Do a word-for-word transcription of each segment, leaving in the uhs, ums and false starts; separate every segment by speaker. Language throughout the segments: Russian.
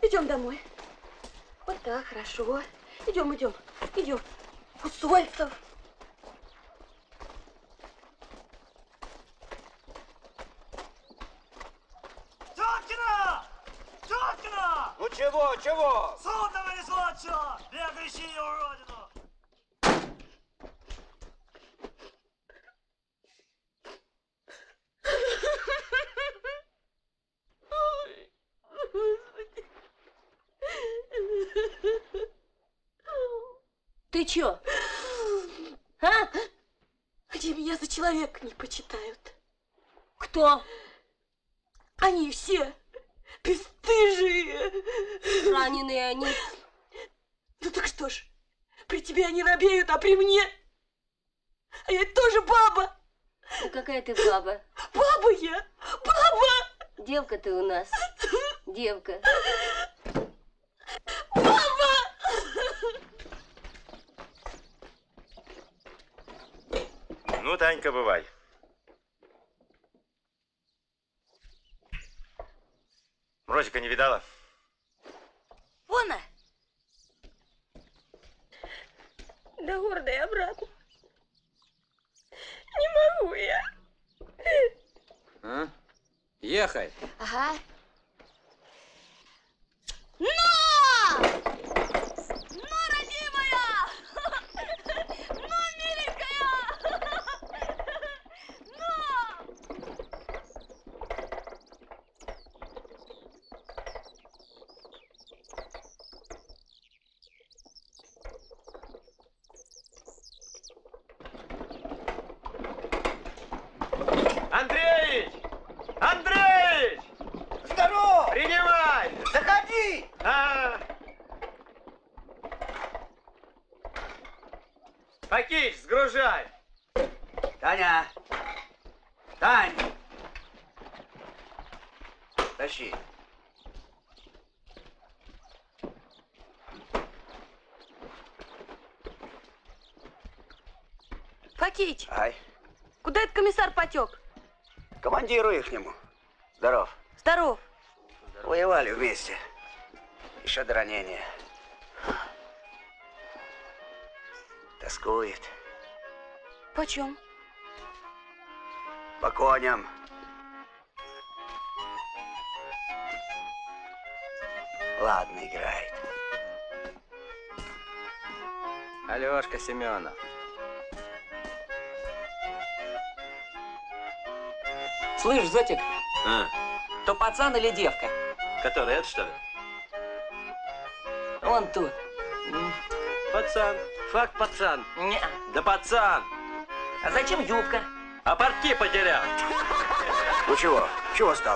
Speaker 1: Идем домой. Вот так, хорошо. Идем, идем, идем. Усольцев.
Speaker 2: Теткина! Теткина!
Speaker 3: Ну чего, чего?
Speaker 2: Судно вынесло отсюда! Бегающие уродину!
Speaker 1: Ты чё? А? Они меня за человека не почитают. Кто? Они все бесстыжие. Раненые они. Ну так что ж, при тебе они робеют, а при мне? А я тоже баба.
Speaker 4: Ну какая ты баба?
Speaker 1: Баба я, баба.
Speaker 4: Девка ты у нас, девка.
Speaker 1: Баба!
Speaker 3: Ну, Танька, бывай. Мрозика не видала?
Speaker 1: Вон она. До города и обратно. Не могу я.
Speaker 5: А? Ехай.
Speaker 1: Ага. Но! Но, родимая! Но, миленькая! Но!
Speaker 3: Андреич! Андреич!
Speaker 6: Здорово!
Speaker 3: Принимай!
Speaker 6: Заходи!
Speaker 3: А! Пакич, сгружай!
Speaker 6: Таня! Тань! Тащи.
Speaker 1: Факич,
Speaker 6: Ай,
Speaker 1: куда этот комиссар потек?
Speaker 6: командиру ихнему. Здоров.
Speaker 1: Здоров.
Speaker 6: Воевали вместе. Еще до ранения. Тоскует.
Speaker 1: Почем?
Speaker 6: По коням. Ладно, играет.
Speaker 5: Алешка Семенов.
Speaker 7: Слышь, Зотик,
Speaker 3: А,
Speaker 7: то пацан или девка?
Speaker 3: который, это что ли?
Speaker 7: Вон тут.
Speaker 3: Пацан. Факт пацан.
Speaker 7: Не.
Speaker 3: Да пацан.
Speaker 7: А зачем юбка?
Speaker 3: А портки потерял.
Speaker 6: Ну чего? Чего стало?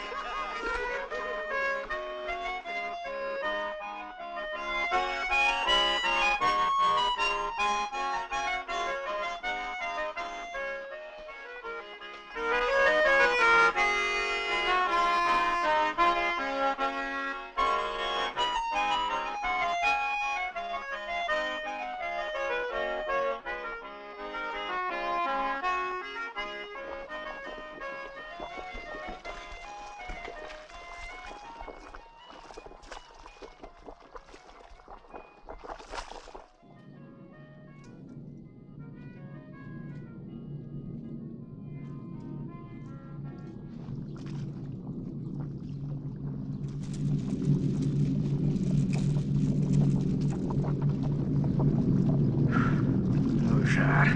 Speaker 6: Жар.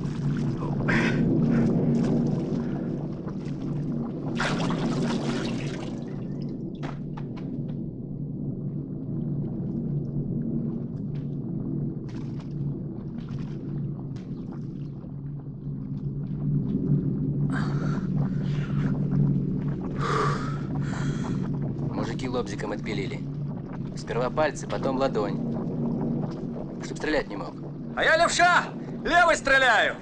Speaker 5: Мужики лобзиком отпилили. Сперва пальцы, потом ладонь. Чтоб стрелять не мог.
Speaker 3: А я левша! Левой стреляю!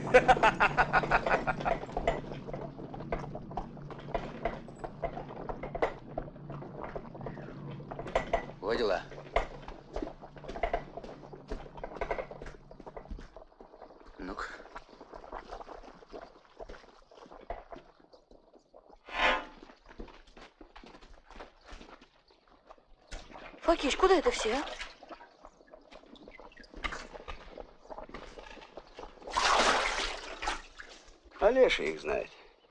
Speaker 5: Во дела.
Speaker 6: Ну-ка.
Speaker 1: Факиш, куда это все, а?
Speaker 6: Олеша их знает.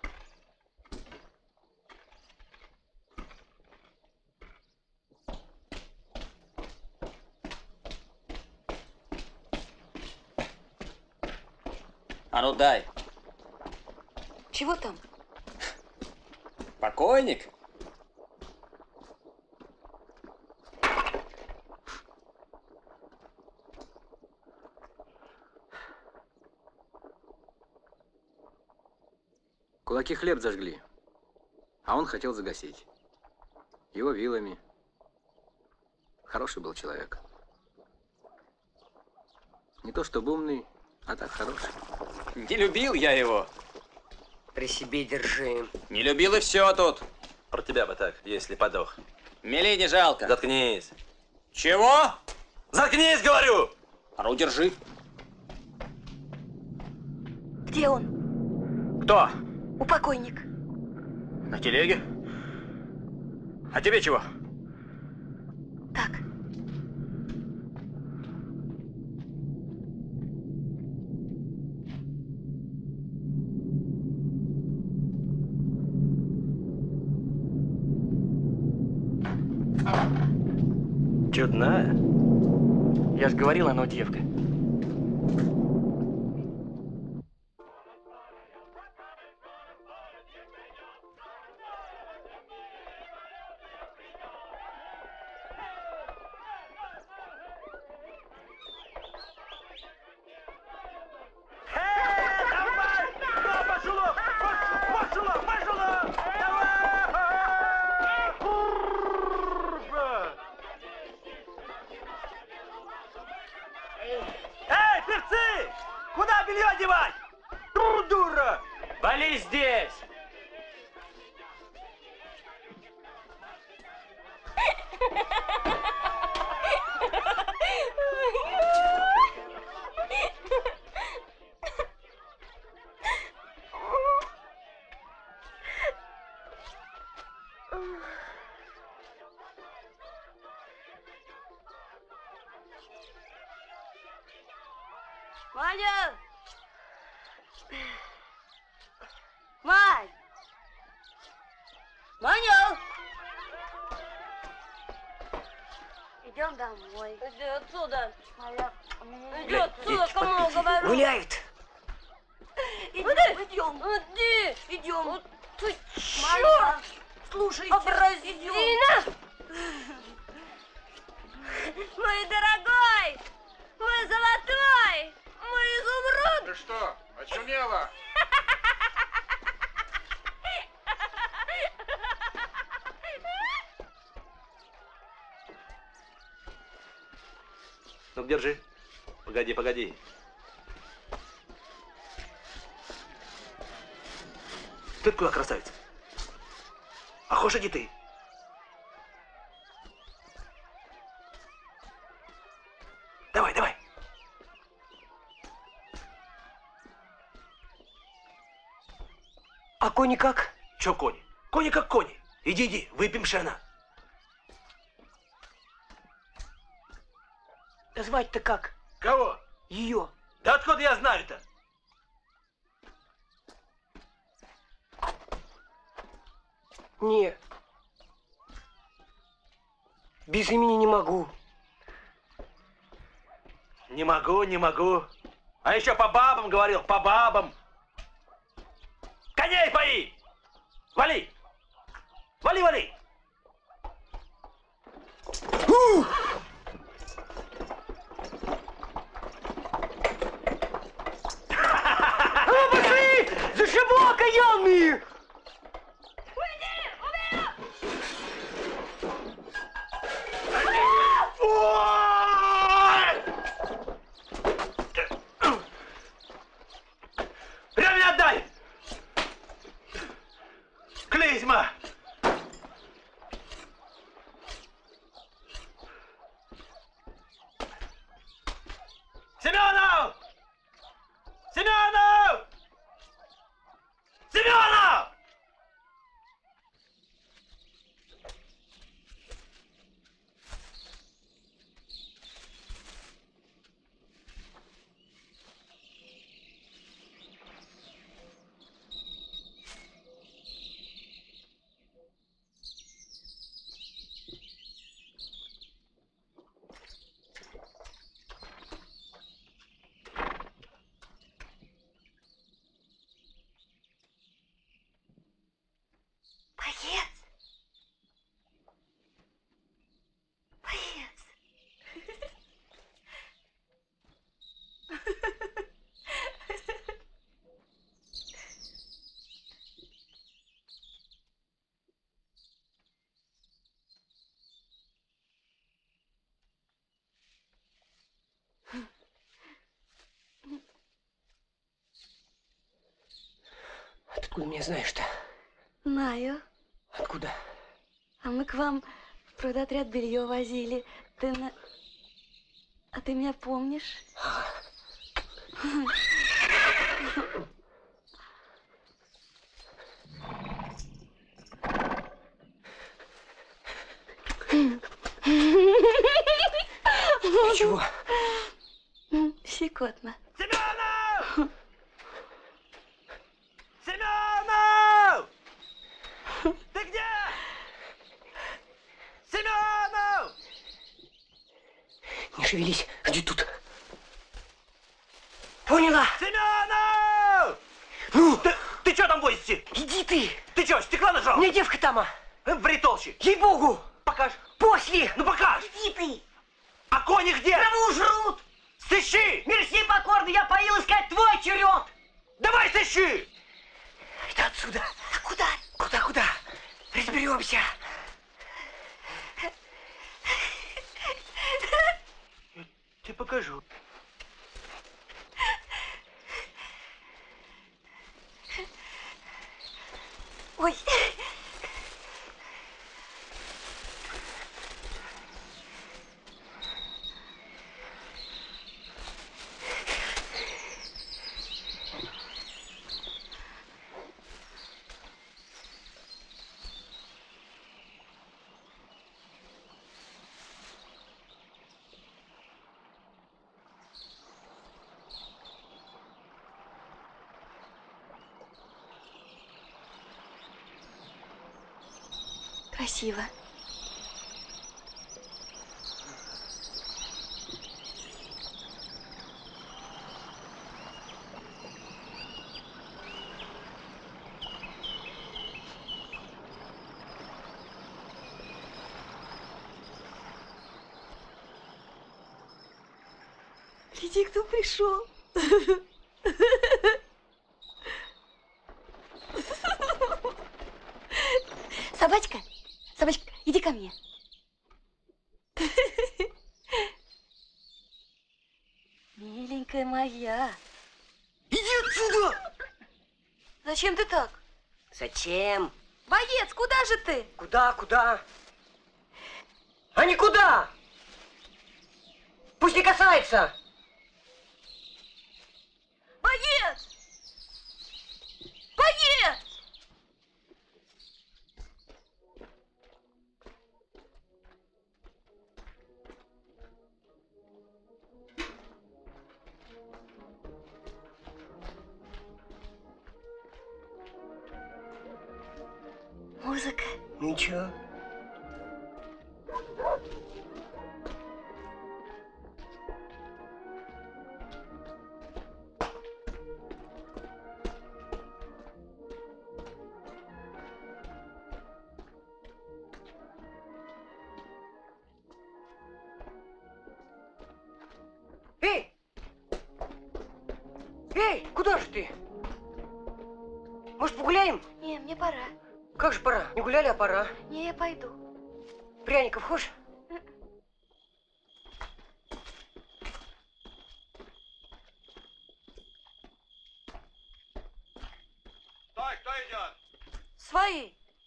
Speaker 7: А ну дай.
Speaker 1: Чего там?
Speaker 7: Покойник?
Speaker 5: Кулаки хлеб зажгли, а он хотел загасить. Его вилами. Хороший был человек. Не то чтобы умный, а так хороший.
Speaker 3: Не любил я его.
Speaker 8: При себе держи.
Speaker 3: Не любил и все тут. Про тебя бы так, если подох.
Speaker 7: Мели не жалко.
Speaker 3: Заткнись.
Speaker 7: Чего?
Speaker 3: Заткнись, говорю!
Speaker 7: А ну держи.
Speaker 1: Где он?
Speaker 3: Кто?
Speaker 1: Упокойник.
Speaker 3: На телеге? А тебе чего?
Speaker 1: Так.
Speaker 3: Чудная.
Speaker 7: Я ж говорил, оно девка.
Speaker 2: Эй, перцы! Куда белье одевать? Дур, дура!
Speaker 3: Вали здесь!
Speaker 1: Маня! Мань! Маня! Идем домой. Иди отсюда. Иди отсюда, кому говорю.
Speaker 8: Гуляют.
Speaker 1: Идем, идем. Иди. Идем. Вот ты чё? Слушай, образина! Мой дорогой! Мой золотой! Мой изумруд!
Speaker 9: Ты что, очумела?
Speaker 3: Ну, держи. Погоди, погоди.
Speaker 2: Ты куда, красавица? А хочешь, иди ты. Давай, давай.
Speaker 8: А кони как?
Speaker 2: Чё кони? Кони как кони. Иди, иди, выпьем шена.
Speaker 8: Да звать-то как?
Speaker 2: Кого?
Speaker 8: Ее.
Speaker 2: Да откуда я знаю-то?
Speaker 8: Не. Без имени не могу.
Speaker 2: Не могу, не могу. А еще по бабам говорил, по бабам. Коней пои! Вали! Вали, вали!
Speaker 8: А, пошли! Зашибло окаянные!
Speaker 2: Ремень отдай! Клизма!
Speaker 8: Откуда меня знаешь-то?
Speaker 1: Знаю.
Speaker 8: Откуда?
Speaker 1: А мы к вам в продотряд белье возили. Ты на... А ты меня помнишь?
Speaker 8: Чего?
Speaker 1: Щекотно.
Speaker 2: Семенов! Семенов! Ты где? Семенов!
Speaker 8: Не шевелись, жди тут. Поняла?
Speaker 2: Семенов!
Speaker 8: Ну,
Speaker 2: Ты, ты что там возишься?
Speaker 8: иди ты.
Speaker 2: Ты что, стекла нажал?
Speaker 8: У меня девка там. а.
Speaker 2: Ври толще.
Speaker 8: Ей-богу.
Speaker 2: Покажь.
Speaker 8: После.
Speaker 2: Ну покажь.
Speaker 8: Иди ты.
Speaker 2: А кони где?
Speaker 8: Траву жрут.
Speaker 2: Сыщи!
Speaker 8: Мерси покорно, я поил искать твой черед.
Speaker 2: Давай сыщи!
Speaker 8: Это отсюда. А куда? Куда-куда? Разберемся.
Speaker 2: Тебе покажу.
Speaker 1: Ой. Красиво. Гляди, кто пришел. Собачка, собачка, иди ко мне. Миленькая моя.
Speaker 8: Иди отсюда.
Speaker 1: Зачем ты так?
Speaker 8: Зачем?
Speaker 1: Боец, куда же ты?
Speaker 8: Куда, куда? А никуда. Пусть не касается.
Speaker 1: Боец! Боец! Музыка.
Speaker 8: Ничего. Эй! Эй, куда же ты? Может, погуляем?
Speaker 1: Не, мне пора.
Speaker 8: Как же пора? Не гуляли, а пора.
Speaker 1: Не, я пойду.
Speaker 8: Пряников хочешь?
Speaker 2: Стой, кто идет?
Speaker 1: Свои.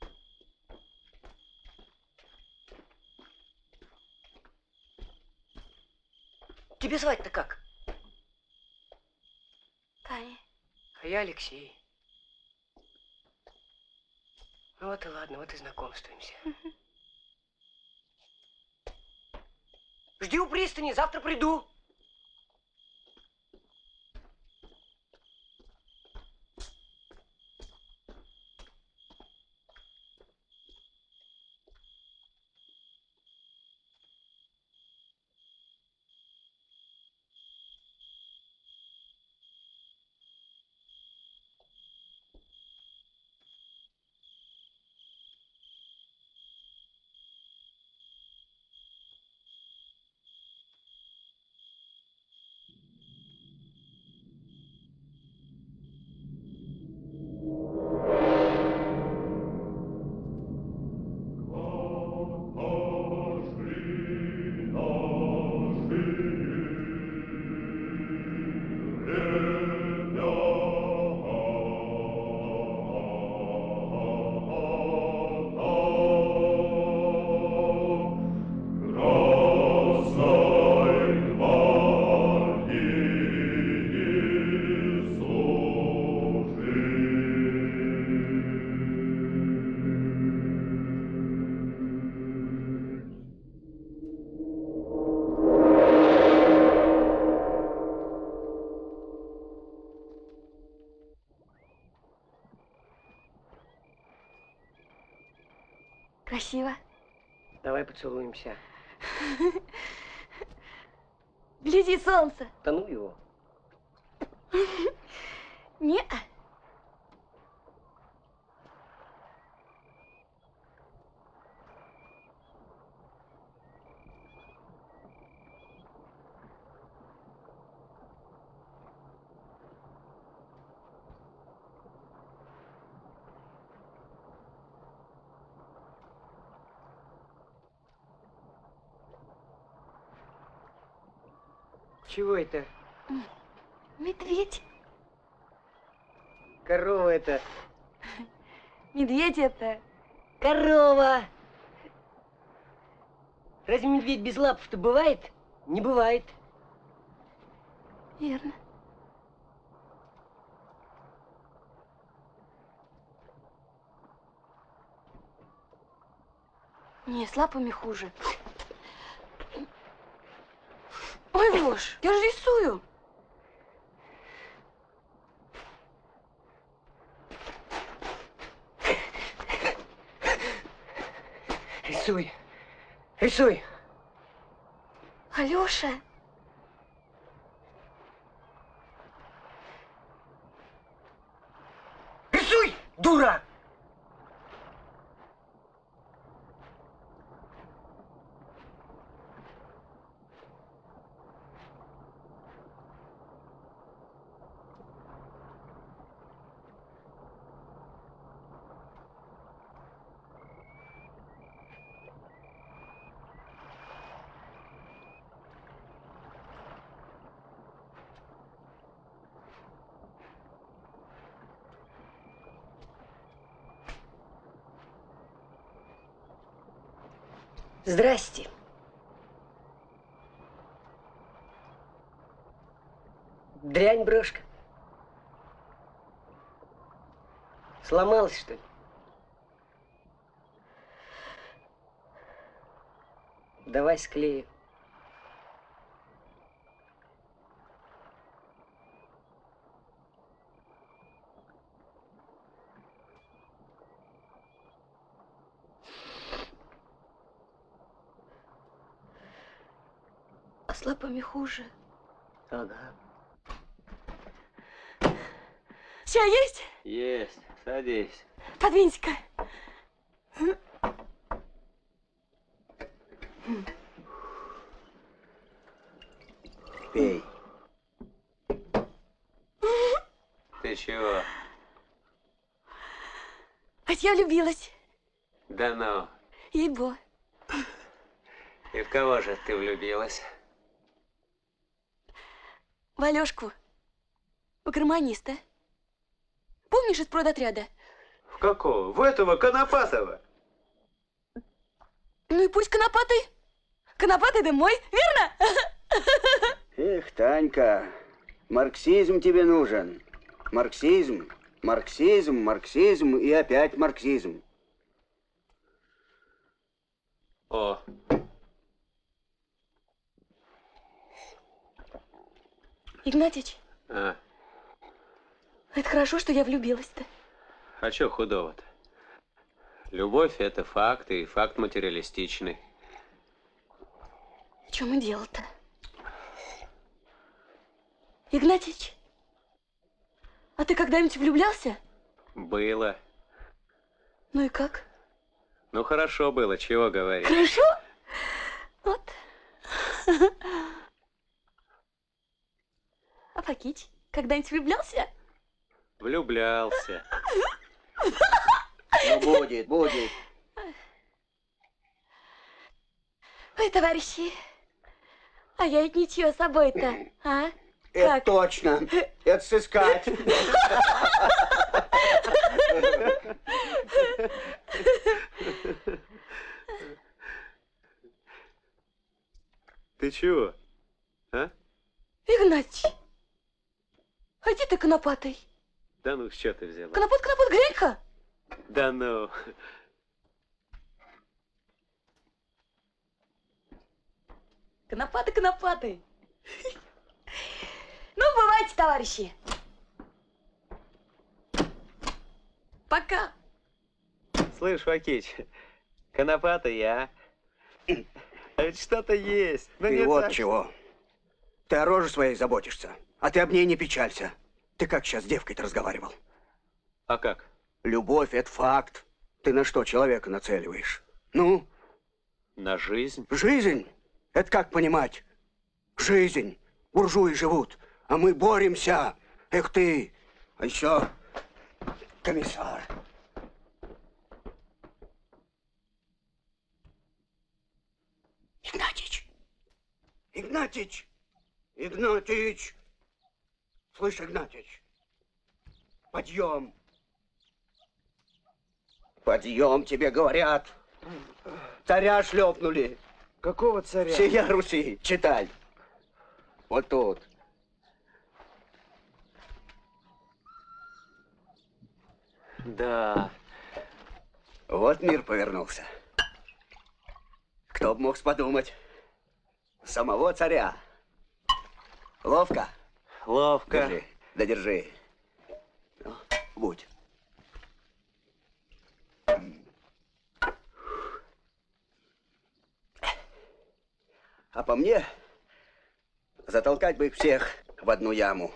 Speaker 8: Тебе звать-то как?
Speaker 1: Таня.
Speaker 8: А я Алексей. Ну вот и ладно, вот и знакомствуемся. Жди у пристани, завтра приду.
Speaker 1: красиво.
Speaker 8: Давай поцелуемся.
Speaker 1: Гляди, солнце.
Speaker 8: Да ну его.
Speaker 1: Не.
Speaker 8: Чего это?
Speaker 1: Медведь.
Speaker 8: Корова это.
Speaker 1: Медведь это.
Speaker 8: Корова. Разве медведь без лапов-то бывает? Не бывает.
Speaker 1: Верно. Не, с лапами хуже. Ой, Гош, я же рисую.
Speaker 8: Рисуй. Рисуй.
Speaker 1: Алёша.
Speaker 8: Рисуй, дура! Здрасте. Дрянь брошка. Сломалась, что ли? Давай склею.
Speaker 1: А с лапами хуже.
Speaker 8: Ага.
Speaker 1: Чай есть?
Speaker 3: Есть. Садись.
Speaker 1: Подвинься-ка.
Speaker 6: Пей.
Speaker 3: Ты чего?
Speaker 1: А я влюбилась.
Speaker 3: Да ну.
Speaker 1: Ей-бо.
Speaker 3: И в кого же ты влюбилась?
Speaker 1: В Алёшку. В гармониста. Помнишь из продотряда?
Speaker 6: В какого? В этого Конопатова.
Speaker 1: Ну и пусть конопатый. Конопатый да мой, верно?
Speaker 6: Эх, Танька, марксизм тебе нужен. Марксизм, марксизм, марксизм и опять марксизм.
Speaker 3: О.
Speaker 1: Игнатьич,
Speaker 3: А,
Speaker 1: это хорошо, что я влюбилась-то.
Speaker 3: а чё худого-то? Любовь – это факт, и факт материалистичный.
Speaker 1: В чем и дело-то? Игнатьич, а ты когда-нибудь влюблялся?
Speaker 3: Было.
Speaker 1: Ну и как?
Speaker 3: Ну, хорошо было, чего говорить.
Speaker 1: Хорошо? Вот. А Пакич, когда-нибудь влюблялся?
Speaker 3: Влюблялся.
Speaker 6: Ну, будет, будет.
Speaker 1: Ой, товарищи, а я ведь ничего с собой-то, а?
Speaker 6: Это
Speaker 1: Как?
Speaker 6: точно. Это сыскать.
Speaker 3: Ты чего? А?
Speaker 1: Игнатьич, а где ты конопатый?
Speaker 3: Да ну, с чего ты взяла?
Speaker 1: Конопат, конопат, глянь-ка.
Speaker 3: Да ну.
Speaker 1: Конопатый, конопатый. Ну, бывайте, товарищи. Пока.
Speaker 3: Слышь, Вакич, Конопатый я. А ведь что-то есть. Но
Speaker 6: Ты
Speaker 3: не
Speaker 6: вот
Speaker 3: так.
Speaker 6: чего. Ты о роже своей заботишься, а ты об ней не печалься. Ты как сейчас с девкой-то разговаривал?
Speaker 3: А как?
Speaker 6: Любовь — это факт. Ты на что человека нацеливаешь? Ну?
Speaker 3: На жизнь?
Speaker 6: Жизнь? Это как понимать? Жизнь. Буржуи живут, а мы боремся. Эх ты. А еще комиссар. Игнатьич. Игнатьич. Игнатьич. Слышь, Игнатьич. Подъем. Подъем, тебе говорят. Царя шлепнули.
Speaker 8: Какого царя?
Speaker 6: Всея Руси. Читай. Вот тут.
Speaker 3: Да.
Speaker 6: Вот мир повернулся. Кто б мог подумать? Самого царя. Ловко?
Speaker 3: Ловко.
Speaker 6: Держи. Да держи. Ну, будь. А по мне, затолкать бы их всех в одну яму.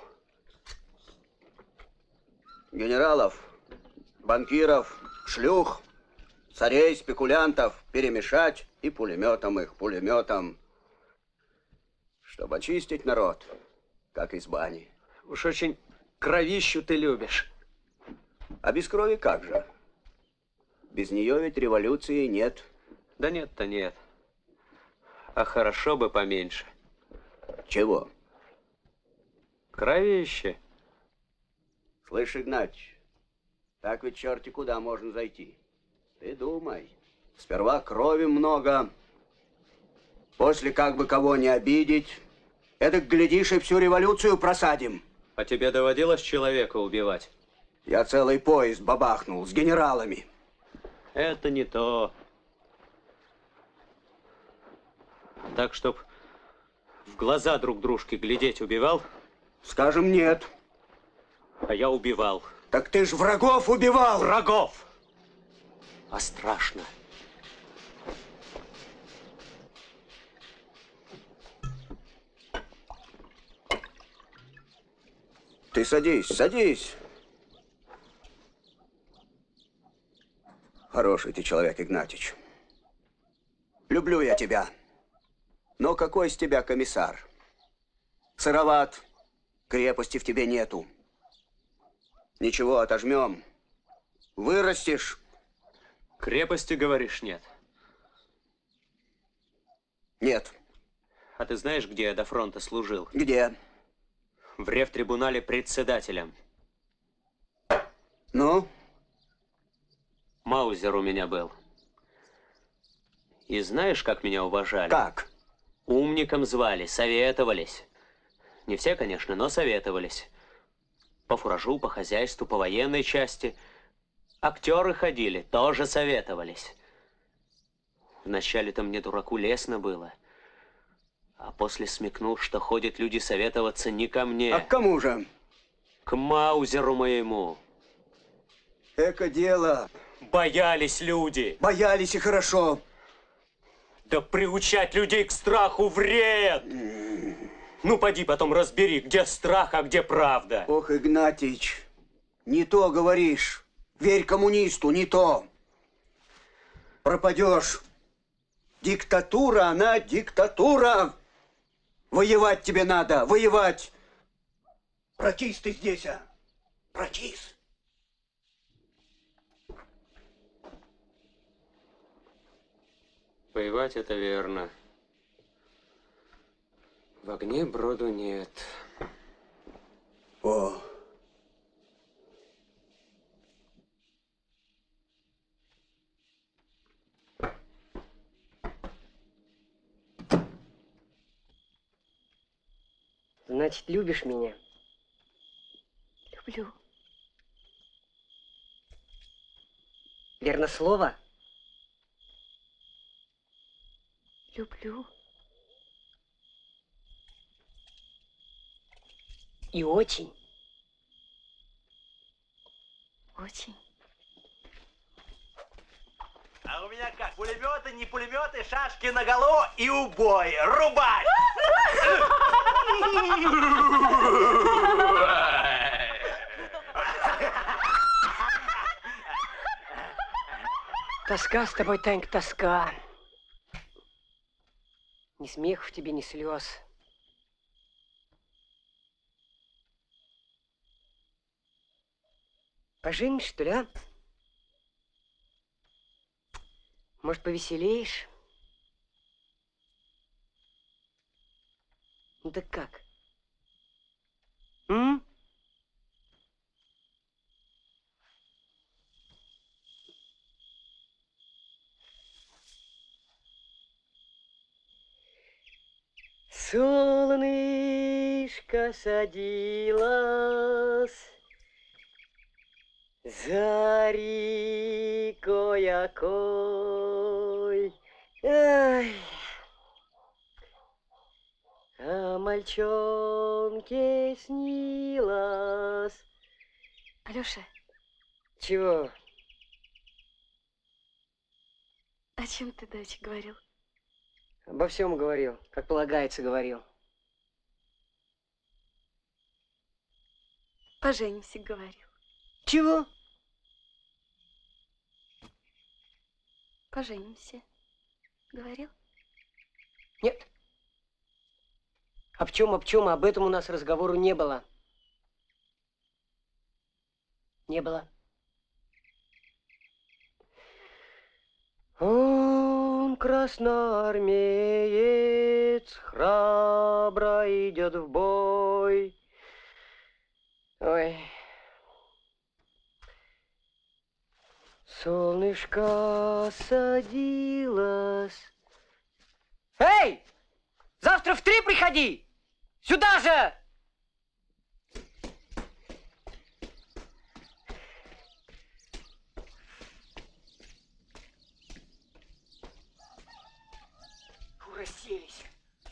Speaker 6: Генералов, банкиров, шлюх, царей, спекулянтов перемешать и пулеметом их, пулеметом, чтобы очистить народ, как из бани.
Speaker 3: Уж очень кровищу ты любишь.
Speaker 6: А без крови как же? Без нее ведь революции нет.
Speaker 3: Да нет-то нет. А хорошо бы поменьше.
Speaker 6: Чего?
Speaker 3: Кровище.
Speaker 6: Слышь, Игнатьич, так ведь черти куда можно зайти. Ты думай. Сперва крови много. После как бы кого не обидеть. Эдак, глядишь, и всю революцию просадим.
Speaker 3: А тебе доводилось человека убивать?
Speaker 6: Я целый поезд бабахнул с генералами.
Speaker 3: Это не то. Так, чтоб в глаза друг дружке глядеть убивал?
Speaker 6: Скажем, нет.
Speaker 3: А я убивал.
Speaker 6: Так ты ж врагов убивал!
Speaker 3: Врагов! А страшно.
Speaker 6: Ты садись, садись. Хороший ты человек, Игнатьич. Люблю я тебя. Но какой из тебя комиссар? Сыроват, крепости в тебе нету. Ничего, отожмем. Вырастешь.
Speaker 3: Крепости, говоришь, нет?
Speaker 6: Нет.
Speaker 3: А ты знаешь, где я до фронта служил?
Speaker 6: Где?
Speaker 3: В ревтрибунале председателем.
Speaker 6: Ну?
Speaker 3: Маузер у меня был. И знаешь, как меня уважали?
Speaker 6: Как?
Speaker 3: Умником звали, советовались. Не все, конечно, но советовались. По фуражу, по хозяйству, по военной части. Актеры ходили, тоже советовались. Вначале-то мне, дураку, лестно было. А после смекнул, что ходят люди советоваться не ко мне.
Speaker 6: А к кому же?
Speaker 3: К Маузеру моему.
Speaker 6: Эко дело.
Speaker 3: Боялись люди.
Speaker 6: Боялись и хорошо.
Speaker 3: Да приучать людей к страху вред. Ну, поди потом разбери, где страх, а где правда.
Speaker 6: Ох, Игнатьич, не то говоришь. Верь коммунисту, не то. Пропадешь. Диктатура, она диктатура. Воевать тебе надо, воевать. Прочист ты здесь, а? Прочист.
Speaker 3: Воевать это верно. В огне броду нет.
Speaker 6: О.
Speaker 9: Значит, любишь меня?
Speaker 1: Люблю.
Speaker 9: Верно слово?
Speaker 1: Люблю.
Speaker 9: И очень.
Speaker 1: Очень.
Speaker 2: А у меня как? Пулеметы, не пулеметы, шашки наголо и убой. Рубай!
Speaker 9: Тоска с тобой, Танька, тоска. Ни смех в тебе, ни слез. Поженишь, что ли, а? Может, повеселеешь? Ну так как? М? Солнышко садилось за рекой окой. Ай. А мальчонке снилось.
Speaker 1: Алёша,
Speaker 9: Чего?
Speaker 1: о чем ты давеча говорил?
Speaker 9: Обо всем говорил, как полагается, говорил.
Speaker 1: Поженимся, говорил.
Speaker 9: Чего?
Speaker 1: Поженимся, говорил.
Speaker 9: Нет. Об чем, об чем, об этом у нас разговору не было. Не было. Он, красноармеец, храбро идет в бой. Ой. Солнышко садилось. Эй! Завтра в три приходи! Сюда же! Расселись.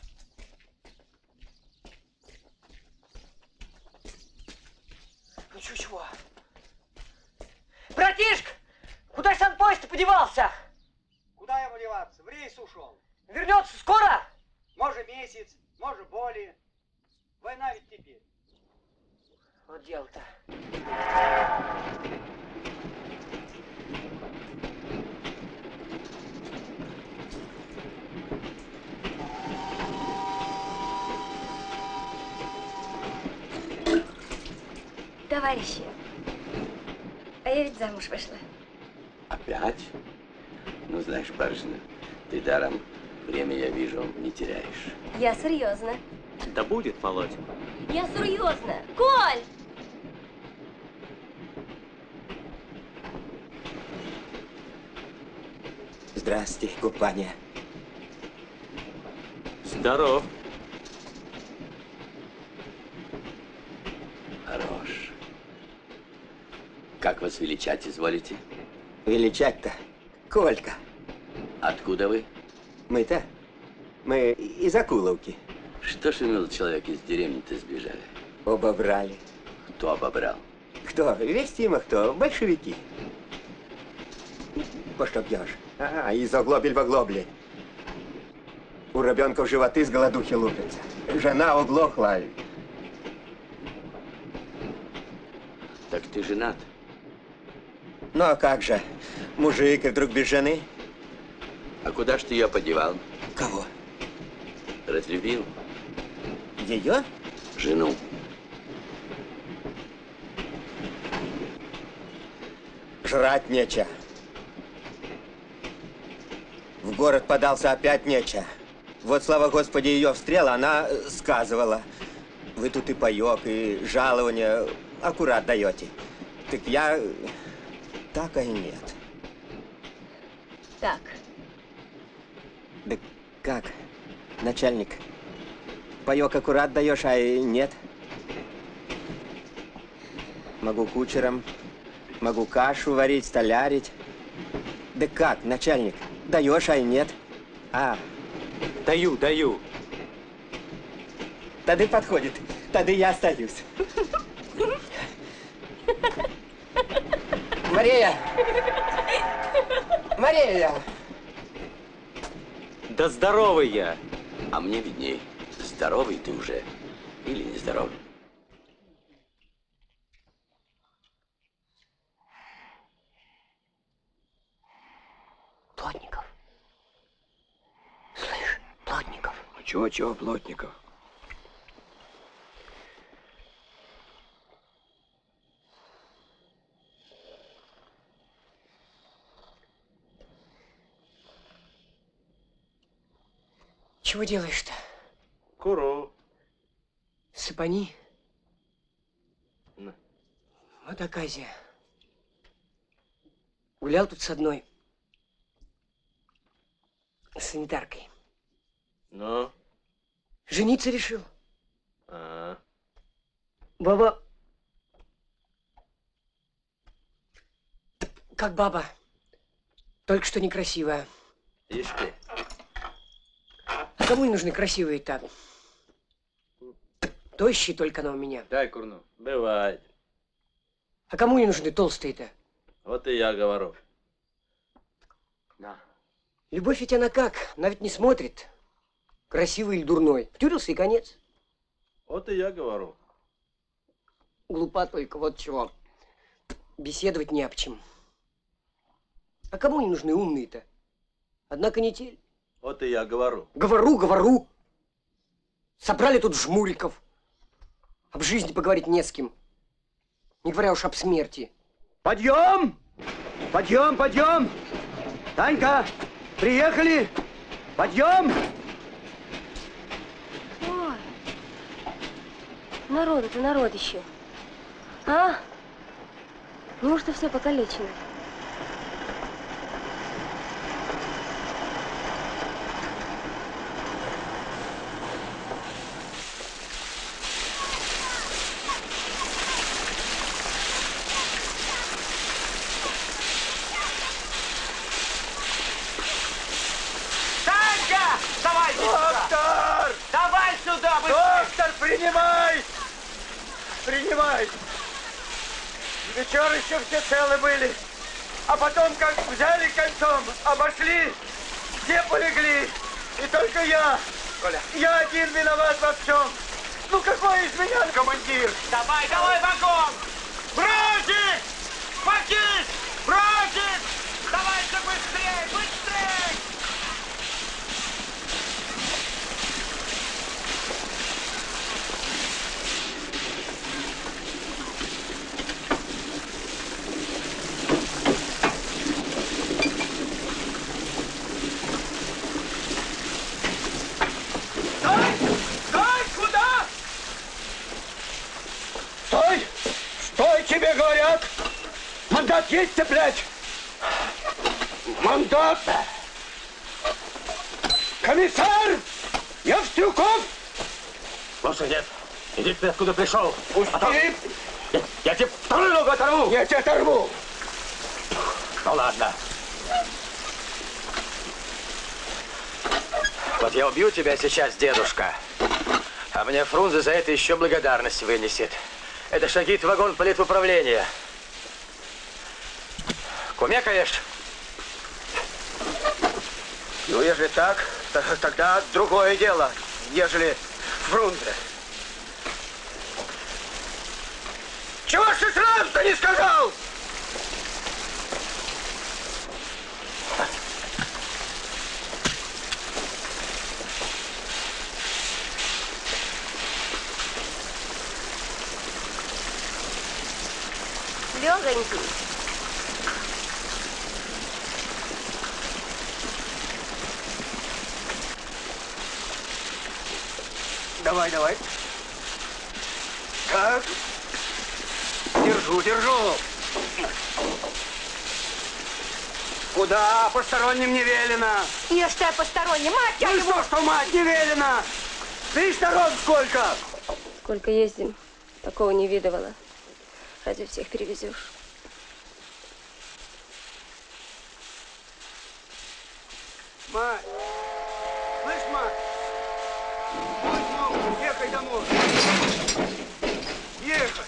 Speaker 9: Ну чего-чего? Братишка! Куда ж санпоезд подевался?
Speaker 10: Куда ему деваться? В рейс ушел.
Speaker 9: Вернется скоро?
Speaker 10: Может месяц, может более. Война ведь теперь.
Speaker 9: Вот дело-то.
Speaker 4: Товарищи, а я ведь замуж вышла.
Speaker 11: Опять? Ну, знаешь, барышня, ты даром время, я вижу, не теряешь.
Speaker 4: Я серьезно.
Speaker 3: Да будет, Володя.
Speaker 4: Я серьезно. Коль!
Speaker 12: Здрасте, компания.
Speaker 3: Здоров.
Speaker 11: Хорош. Как вас величать изволите?
Speaker 12: Величать-то? Колька.
Speaker 11: Откуда вы?
Speaker 12: Мы-то? Мы из Акуловки.
Speaker 11: Что ж, милый человек, из деревни-то сбежали?
Speaker 12: Обобрали.
Speaker 11: Кто обобрал?
Speaker 12: Кто? Вестимо кто? Большевики. По что пьешь? А, из оглобель в оглобли. У ребенка в животы с голодухи лупятся. Жена оглохла.
Speaker 11: Так ты женат?
Speaker 12: Ну а как же? Мужик и вдруг без жены?
Speaker 11: А куда ж ты ее подевал?
Speaker 12: Кого?
Speaker 11: Разлюбил?
Speaker 12: Ее?
Speaker 11: Жену.
Speaker 12: Жрать нечего. В город подался опять нечего. Вот, слава Господи, ее встрела, она сказывала. Вы тут и паёк, и жалование аккурат даете. Так я... Так, а и нет.
Speaker 4: Так.
Speaker 12: Да как, начальник? Паёк аккурат даешь, а и нет? Могу кучером, могу кашу варить, столярить. Да как, начальник? Даешь, а и нет? А.
Speaker 3: Даю, даю.
Speaker 12: Тады подходит, тады я остаюсь. Мария! Мария!
Speaker 3: Да здоровый я.
Speaker 11: А мне видней, здоровый ты уже или нездоровый.
Speaker 9: Плотников. Слышь, Плотников.
Speaker 12: Чего-чего, Плотников?
Speaker 9: Чего делаешь-то?
Speaker 13: Куру.
Speaker 9: Сыпани.
Speaker 13: На.
Speaker 9: Вот оказия. Гулял тут с одной санитаркой.
Speaker 13: Ну?
Speaker 9: Жениться решил.
Speaker 13: А.
Speaker 9: Баба. Как баба. Только что некрасивая.
Speaker 13: Ишь ты.
Speaker 9: А кому не нужны красивые-то? Тощие только она у меня.
Speaker 13: Дай курну. Бывает.
Speaker 9: А кому не нужны толстые-то?
Speaker 13: Вот и я говорю.
Speaker 9: Да. Любовь ведь она как? Она ведь не смотрит, красивый или дурной. Втюрился и конец.
Speaker 13: Вот и я говорю.
Speaker 9: Глупа только, вот чего. Беседовать не об чем. А кому не нужны умные-то? Одна канитель.
Speaker 13: Вот и я говорю.
Speaker 9: Говору, говору. Собрали тут жмуриков. Об жизни поговорить не с кем. Не говоря уж об смерти.
Speaker 6: Подъем! Подъем, подъем! Танька, приехали! Подъем!
Speaker 4: Ой, народу-то народ еще. А? Неужто все покалечено?
Speaker 2: Давай сюда!
Speaker 10: Доктор!
Speaker 2: Давай сюда! Быстрее!
Speaker 10: Доктор, принимай! Принимай! Вечер еще все целы были. А потом, как взяли кольцом, обошли, все полегли. И только я,
Speaker 2: Коля.
Speaker 10: я один виноват во всем. Ну какой из меня командир?
Speaker 2: Давай, давай, вагон! Бросить! Хватит! Бросить! Давайте быстрее, быстрее!
Speaker 10: Стой! Стой, тебе говорят! Мандат есть цеплять? Мандат! Комиссар! Евстрюков!
Speaker 2: Слушай, дед, иди ты откуда пришел.
Speaker 10: Пусти!
Speaker 2: А то... я, я тебе вторую ногу оторву!
Speaker 10: Я тебя оторву!
Speaker 2: Ну ладно. Вот я убью тебя сейчас, дедушка. А мне Фрунзе за это еще благодарность вынесет. Это шагит вагон политуправления. Кумекаешь?
Speaker 10: Ну, ежели так, то, тогда другое дело, ежели Фрунзе. Чего ж ты сразу-то не сказал?
Speaker 4: Легонький.
Speaker 10: Давай, давай. Так. Держу, держу. Куда? Посторонним не велено.
Speaker 1: И что я посторонняя? Мать я
Speaker 10: Ну
Speaker 1: его...
Speaker 10: что, что мать не велено? Видишь, народ сколько?
Speaker 4: Сколько ездим, такого не видывала. Разве всех перевезешь?
Speaker 10: Мать! Слышь, мать? Будь мол, ехай домой. Ехай.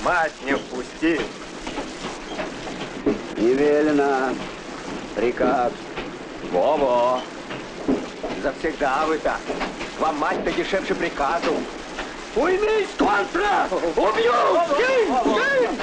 Speaker 12: мать не впустил.
Speaker 6: Не велено. Приказ.
Speaker 12: Во-во. Завсегда вы так. Вам мать-то дешевше приказу. Уймись, контра! Убью! Кинь! Кинь!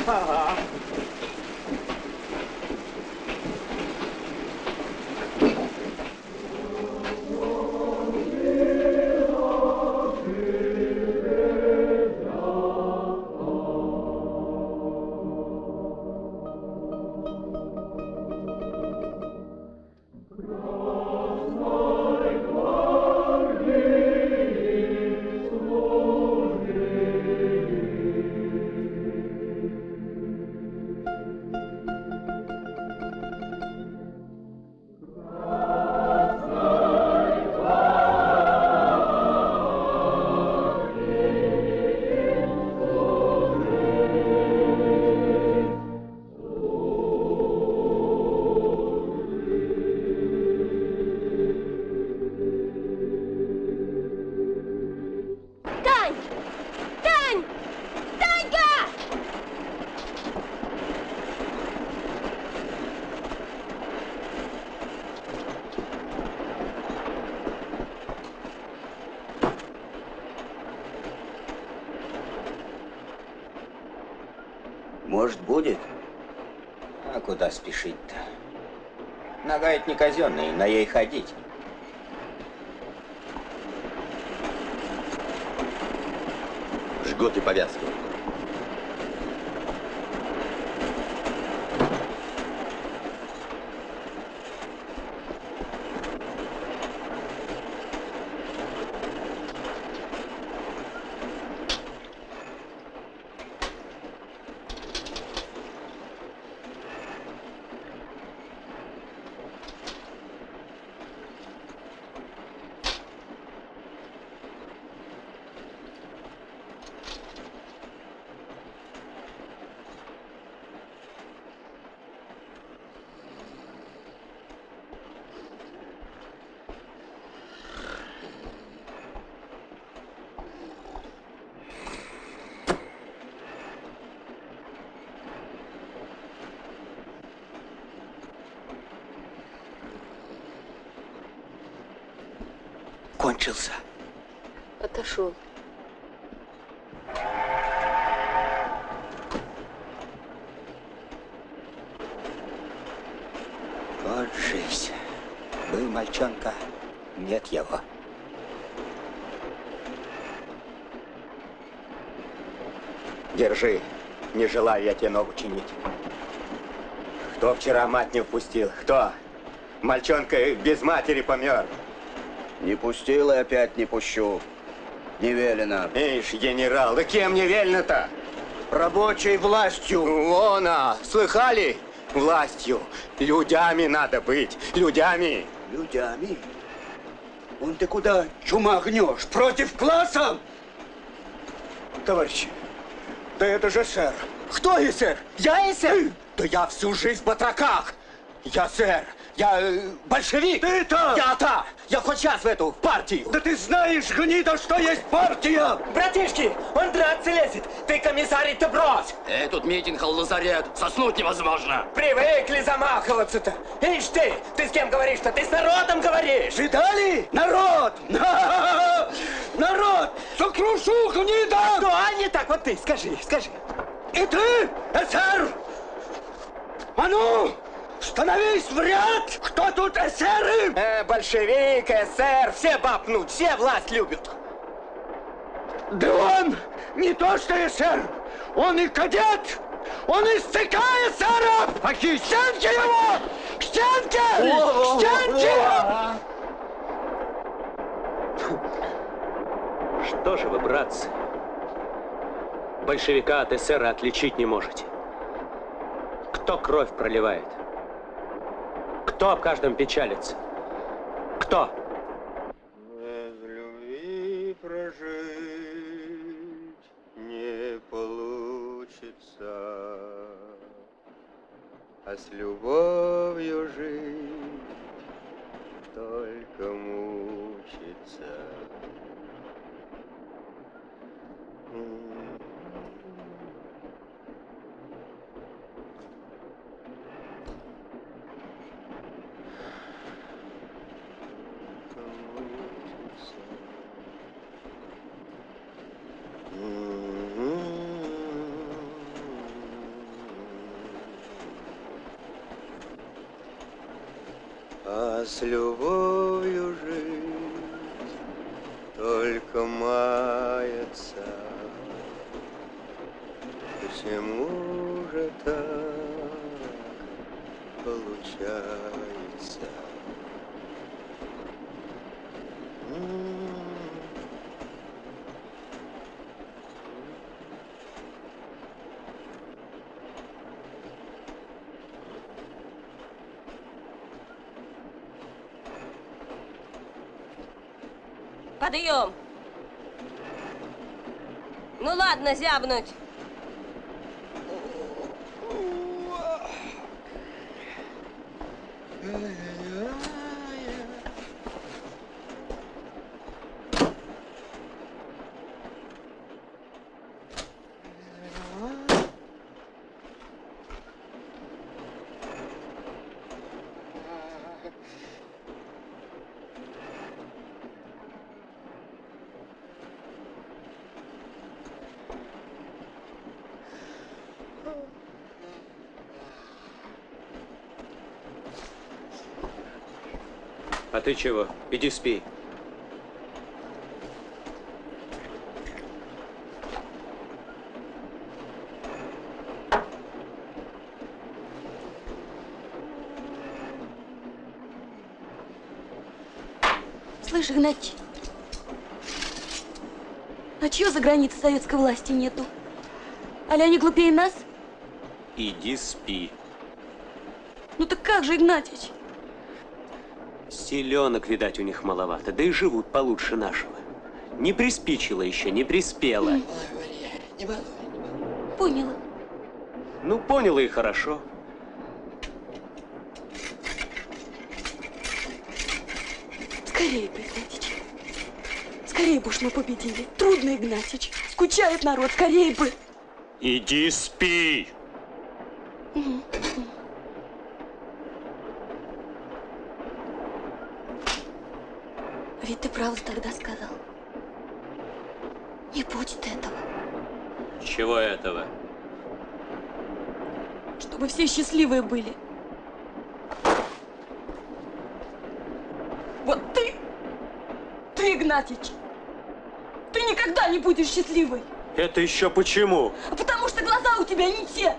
Speaker 6: Может, будет?
Speaker 12: А куда спешить-то? Нога это не казенная, на ей ходить.
Speaker 11: Жгут и повязки.
Speaker 12: Кончился.
Speaker 4: Отошел.
Speaker 12: Вот жизнь. Был мальчонка, нет его. Держи, не желаю я тебе ногу чинить. Кто вчера мать не впустил? Кто? Мальчонка без матери помер.
Speaker 6: Не пустил и опять не пущу. Не велено.
Speaker 12: Ишь, генерал, да кем не велено-то?
Speaker 6: Рабочей властью.
Speaker 12: Вон, а, слыхали? Властью. Людями надо быть. Людями.
Speaker 6: Людями? Вон ты куда чума гнешь? Против класса?
Speaker 12: Товарищи, да это же сэр. Кто эсэр? Я эсэр? Да я всю жизнь в батраках. Я сэр. Я э, большевик.
Speaker 6: Ты-то?
Speaker 12: Я-то. Я хоть сейчас в эту партию.
Speaker 6: Да ты знаешь, гнида, что есть партия?
Speaker 12: Братишки, он драться лезет. Ты комиссарий-то брось.
Speaker 7: Эй, тут митинг, лазарет. Соснуть невозможно.
Speaker 12: Привыкли замахиваться-то. Ишь ты, ты с кем говоришь-то? Ты с народом говоришь.
Speaker 6: Видали? Народ! Народ! Сокрушу, гнида!
Speaker 12: Что, а не так? Вот ты, скажи, скажи.
Speaker 6: И ты, эсэр! А ну! Становись в ряд! Кто тут эсеры?
Speaker 12: Э, большевик, эсер, все бабнут, все власть любят.
Speaker 6: Да он не то что эсер, он и кадет, он из ЦК эсеров! А к стенке его! К стенке! К стенке!
Speaker 3: Что же вы, братцы, большевика от эсера отличить не можете? Кто кровь проливает? Кто об каждом печалится? Кто?
Speaker 12: Без любви прожить не получится, а с любовью жить только мучиться. А с любовью жизнь только мается. Почему же так получается?
Speaker 4: Подъем! Ну ладно, зябнуть.
Speaker 3: А ты чего? Иди спи.
Speaker 1: Слышь, Игнатьич, а чего за границей советской власти нету? Аля они глупее нас?
Speaker 3: Иди спи.
Speaker 1: Ну так как же, Игнатьич?
Speaker 3: Селенок, видать, у них маловато, да и живут получше нашего. Не приспичило еще, не приспела.
Speaker 1: Поняла.
Speaker 3: Ну, поняла и хорошо.
Speaker 1: Скорее бы, Игнатьич. Скорее бы уж мы победили. Трудно, Игнатьич. Скучает народ, скорее бы.
Speaker 3: Иди спи.
Speaker 1: Угу. Ведь ты правду тогда сказал. Не будет этого.
Speaker 3: Чего этого?
Speaker 1: Чтобы все счастливые были. Вот ты, ты, Игнатьич, ты никогда не будешь счастливой.
Speaker 3: Это еще почему?
Speaker 1: А потому что глаза у тебя не те.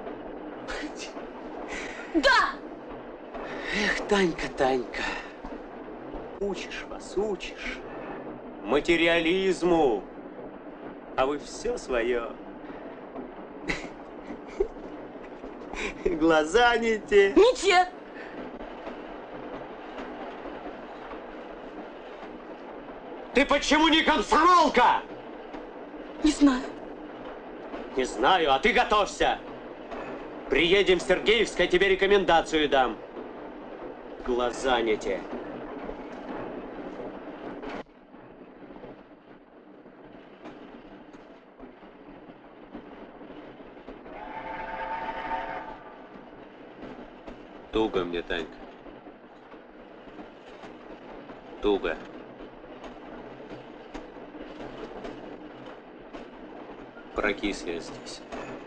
Speaker 1: Да!
Speaker 3: Эх, Танька, Танька. Учишь вас, учишь. Материализму. А вы все свое. Глаза не те.
Speaker 1: Не те.
Speaker 3: Ты почему не комсомолка?
Speaker 1: Не знаю.
Speaker 3: Не знаю, а ты готовься. Приедем в Сергеевск, я тебе рекомендацию дам. Глаза не те. Туго мне, Танька. Туго. Прокис я здесь.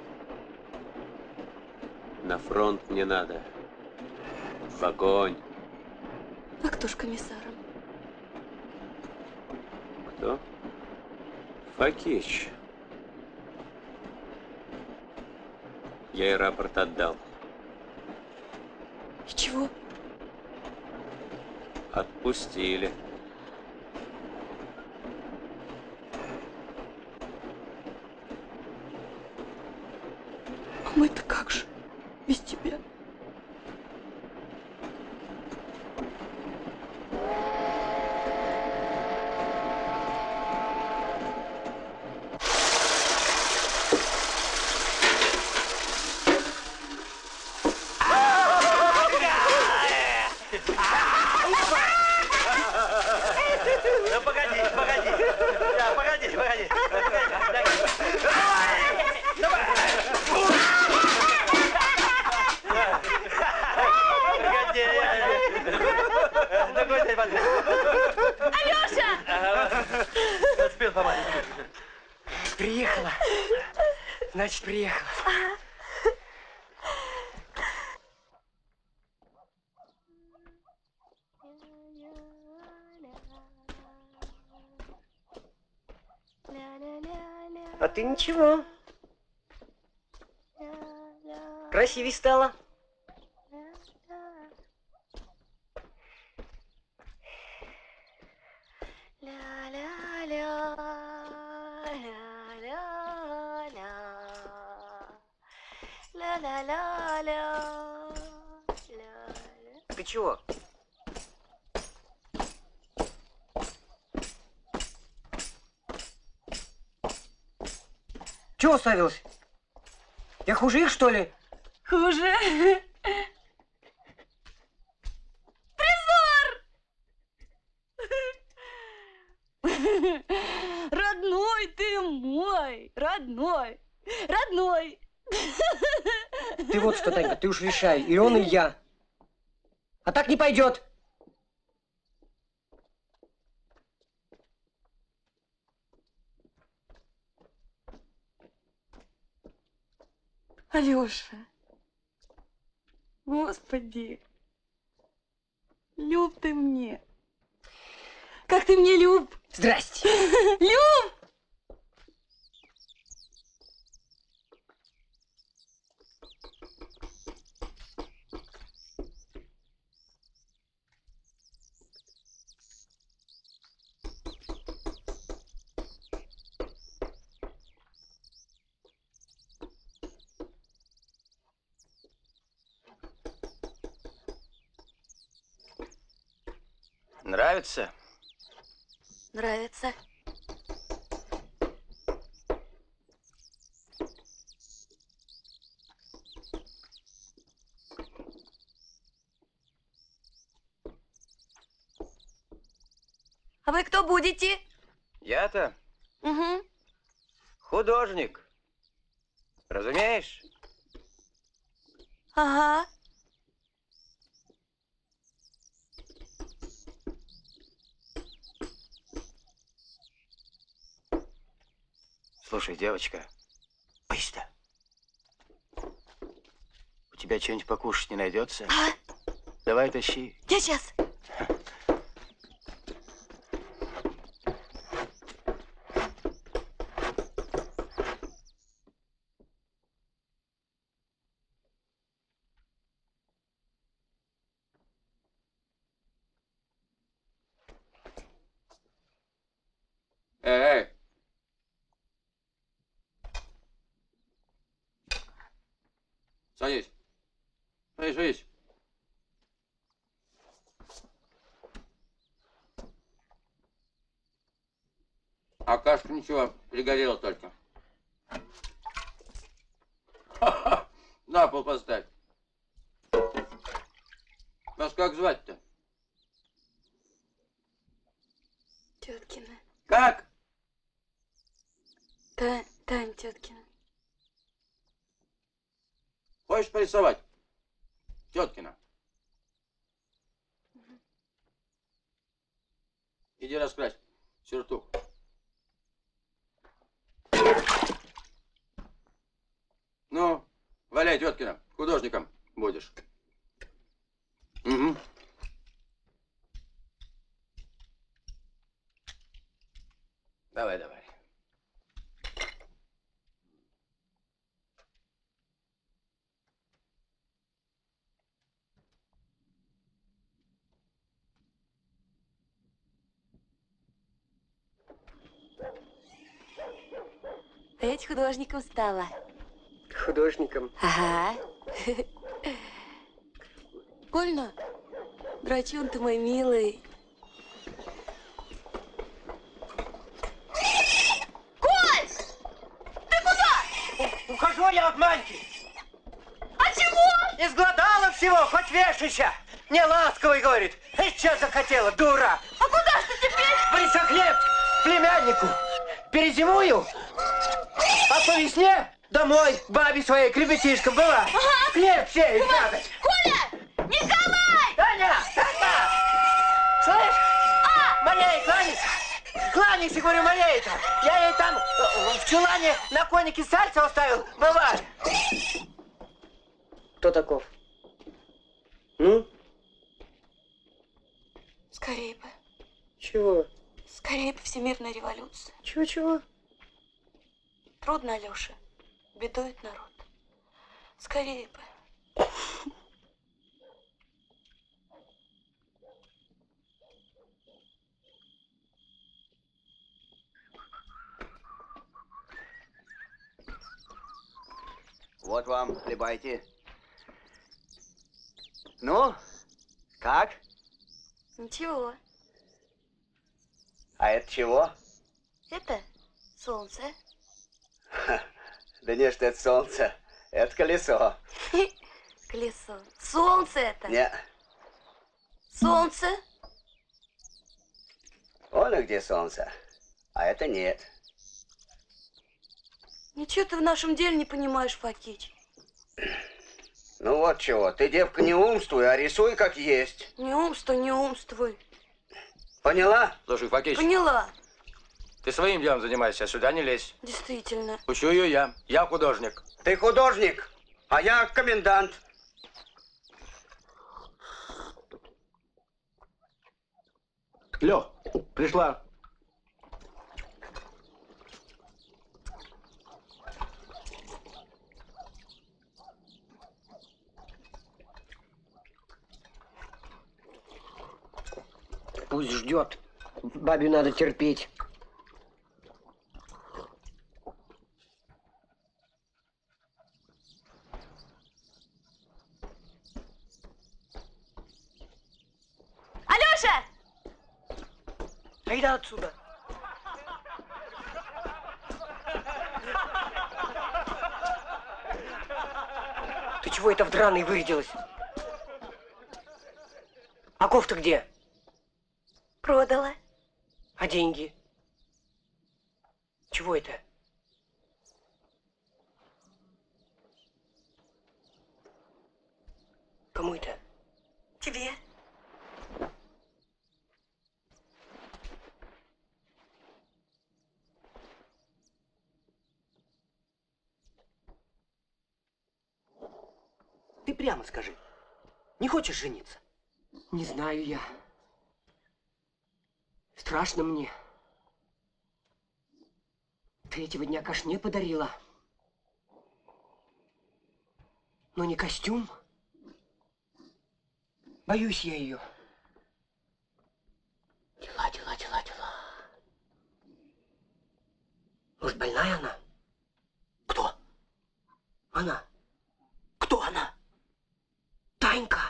Speaker 3: На фронт мне надо. В огонь.
Speaker 1: А кто ж комиссаром?
Speaker 3: Кто? Факич. Я и рапорт отдал.
Speaker 1: И чего?
Speaker 3: Отпустили.
Speaker 1: А мы-то как же без тебя?
Speaker 2: Ну погоди, погоди. Да, погоди, погоди. Давай. Погоди. Такой ты, Ваня.
Speaker 9: Алёша!
Speaker 2: Успел помочь.
Speaker 9: Приехала. Значит, приехала. ты ничего. Красивей стала. Ты чего? Чего уставилась? Я хуже их, что ли?
Speaker 1: Хуже. Призор! Родной ты мой, родной, родной.
Speaker 9: Ты вот что, Танька, ты уж решай, и он, и я. А так не пойдет.
Speaker 1: Алёша, Господи, люб ты мне. Как ты мне люб.
Speaker 9: Здрасте.
Speaker 1: Люб!
Speaker 2: Нравится?
Speaker 1: Нравится. А вы кто будете?
Speaker 2: Я-то
Speaker 1: Угу.
Speaker 2: художник. Разумеешь?
Speaker 1: Ага.
Speaker 2: Слушай, девочка, быстро. У тебя что-нибудь покушать не найдется?
Speaker 1: А?
Speaker 2: Давай тащи.
Speaker 1: Я сейчас.
Speaker 7: Эй, эй. Садись. Садись, садись. А кашка ничего, пригорела только. На пол поставь. Вас как звать-то?
Speaker 1: Теткина.
Speaker 7: Как?
Speaker 1: Та, Тань Теткина.
Speaker 7: Хочешь порисовать? Теткина.
Speaker 1: Угу.
Speaker 7: Иди раскрась сюртук. Ну, валяй, Теткина, художником будешь. Угу.
Speaker 2: Давай, давай.
Speaker 1: А я ведь художником стала.
Speaker 9: Художником?
Speaker 1: Ага. Больно? Драчун ты мой милый. Коль! Ты куда?
Speaker 10: Ухожу я от Маньки.
Speaker 1: А чего?
Speaker 10: Изгладала всего, хоть вешайся. Не ласковый, говорит. И что захотела, дура?
Speaker 1: А куда ж ты теперь?
Speaker 10: Присохнет племяннику. Перезимую, а по весне домой к бабе своей, к ребятишкам была.
Speaker 1: Ага.
Speaker 10: Хлеб сеять надо.
Speaker 1: Коля! Николай!
Speaker 10: Таня! Таня! Слышь?
Speaker 1: А!
Speaker 10: Моей кланяйся! Кланяйся, говорю, моей-то! Я ей там в чулане на конике сальца оставил, бывает.
Speaker 9: Кто таков? Ну?
Speaker 1: Скорее бы.
Speaker 9: Чего?
Speaker 1: Скорее бы всемирная революция.
Speaker 9: Чего-чего?
Speaker 1: Трудно, Алёша. Бедует народ. Скорее бы.
Speaker 6: Вот вам, хлебайте. Ну, как?
Speaker 1: Ничего.
Speaker 6: А это чего?
Speaker 1: Это солнце.
Speaker 6: Ха, да не, что это солнце. Это колесо.
Speaker 1: Колесо. Солнце это.
Speaker 6: Не.
Speaker 1: Солнце.
Speaker 6: Вон и где солнце. А это нет.
Speaker 1: Ничего ты в нашем деле не понимаешь, Факич.
Speaker 6: Ну вот чего. Ты, девка, не умствуй, а рисуй как есть.
Speaker 1: Не умствуй, не умствуй.
Speaker 6: Поняла?
Speaker 2: Слушай, Факич,
Speaker 1: Поняла.
Speaker 2: ты своим делом занимайся, а сюда не лезь.
Speaker 1: Действительно.
Speaker 2: Учу ее я. Я художник.
Speaker 6: Ты художник, а я комендант.
Speaker 13: Лё, пришла.
Speaker 9: Пусть ждет. Бабе надо терпеть.
Speaker 1: Алёша!
Speaker 9: Айда отсюда. Ты чего это в драный вырядилась? А кофта где?
Speaker 1: Продала.
Speaker 9: А деньги? Чего это? Кому это?
Speaker 1: Тебе.
Speaker 9: Ты прямо скажи. Не хочешь жениться? Не знаю я. Страшно мне. Третьего дня кашне подарила. Но не костюм. Боюсь я ее. Дела, дела, дела, дела. Может, больная она? Кто? Она. Кто она? Танька.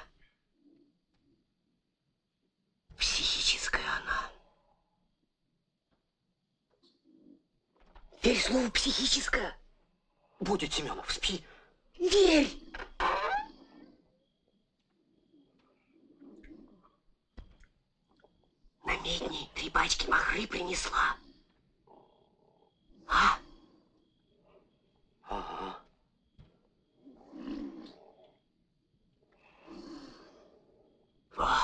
Speaker 9: Психическая она. Верь слову психическая. Будет, Семенов, спи. Верь. На медни три пачки махры принесла. А? Ага. Во.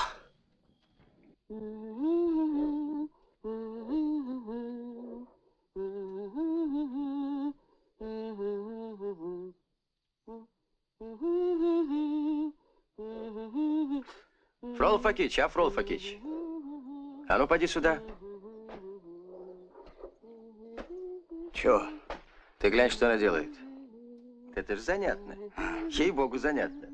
Speaker 2: Фрол Факич, а, Фрол Факич? А ну, поди сюда.
Speaker 6: Чё?
Speaker 2: Ты глянь, что она делает. Это же занятно. Ей-богу, занятно.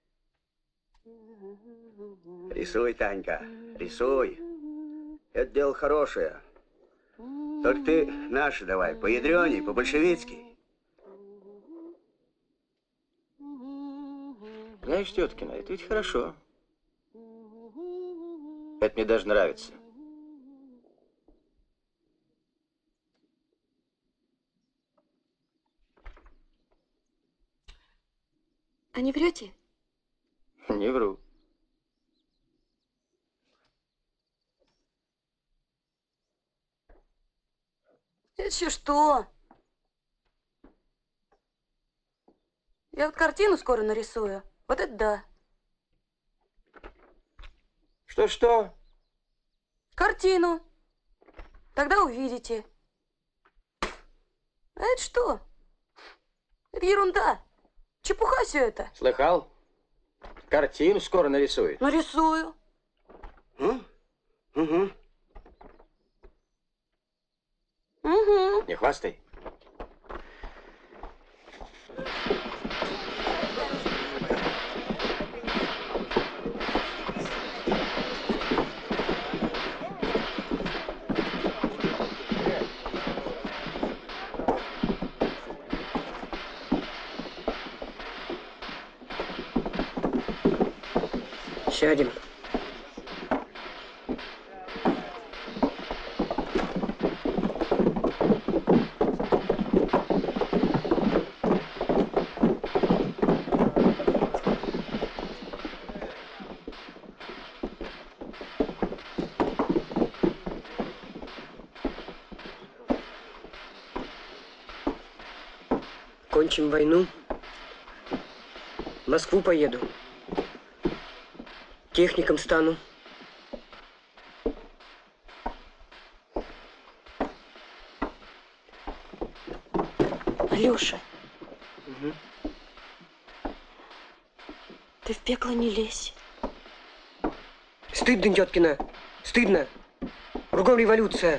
Speaker 6: Рисуй, Танька, рисуй. Это дело хорошее. Только ты наши давай, по-ядрёней, по-большевицки.
Speaker 2: Знаешь, теткина, это ведь хорошо. Это мне даже нравится.
Speaker 1: А не врете?
Speaker 2: Не вру.
Speaker 1: Это еще что? Я вот картину скоро нарисую. Вот это да.
Speaker 2: Что-что?
Speaker 1: Картину. Тогда увидите. А это что? Это ерунда. Чепуха все это.
Speaker 2: Слыхал? Картину скоро нарисует.
Speaker 1: Нарисую.
Speaker 6: А? Угу.
Speaker 1: Угу.
Speaker 2: Не хвастай.
Speaker 9: Сядем. Кончим войну. В Москву поеду. Техником стану.
Speaker 1: Алёша,
Speaker 9: Угу.
Speaker 1: ты в пекло не лезь.
Speaker 9: Стыдно, теткина. Стыдно. Кругом революция.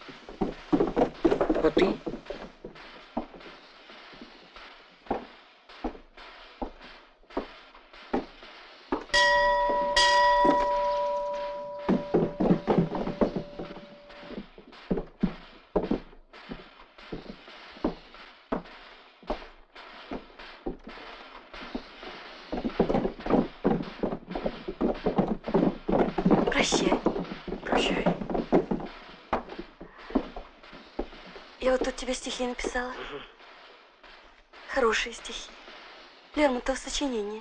Speaker 9: А ты?
Speaker 1: Прощай.
Speaker 9: Прощай.
Speaker 1: Я вот тут тебе стихи написала. Хорошие стихи. Лермонтово сочинение.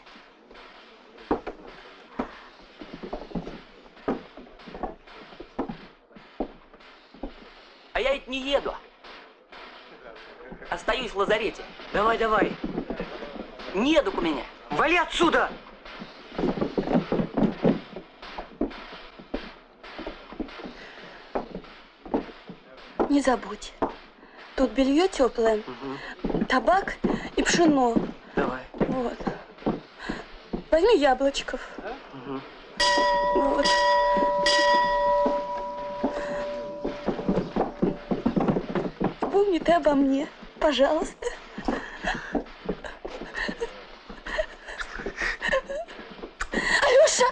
Speaker 10: А я ведь не еду. Остаюсь в лазарете.
Speaker 9: Давай, давай.
Speaker 10: Недуг у меня.
Speaker 9: Вали отсюда!
Speaker 1: Не забудь. Тут белье теплое, табак и пшено.
Speaker 9: Давай.
Speaker 1: Вот. Возьми яблочков.
Speaker 9: Угу.
Speaker 1: Вот. Помни ты обо мне, пожалуйста. Алёша!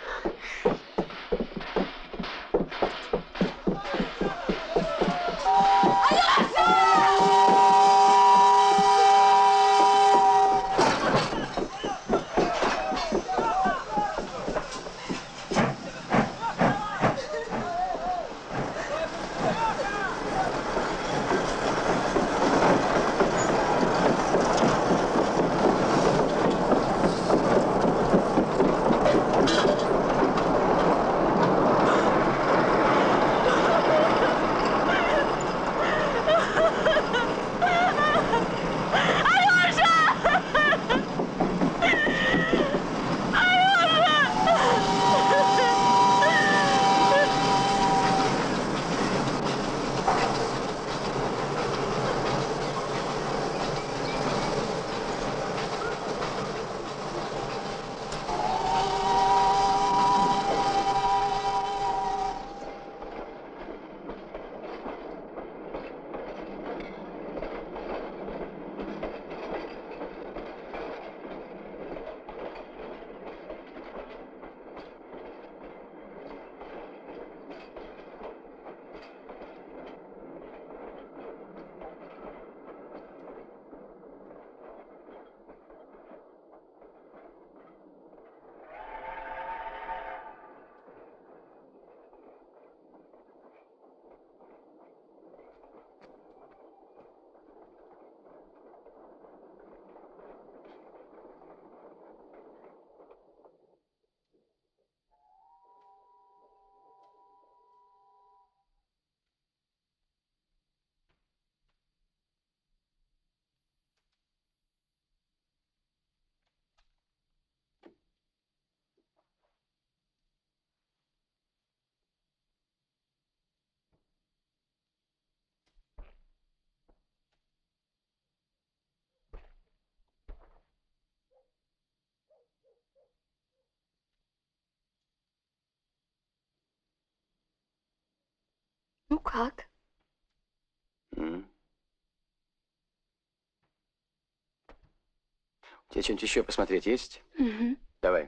Speaker 1: Ну как?
Speaker 2: М. У тебя что-нибудь еще посмотреть есть?
Speaker 1: Угу.
Speaker 2: Давай.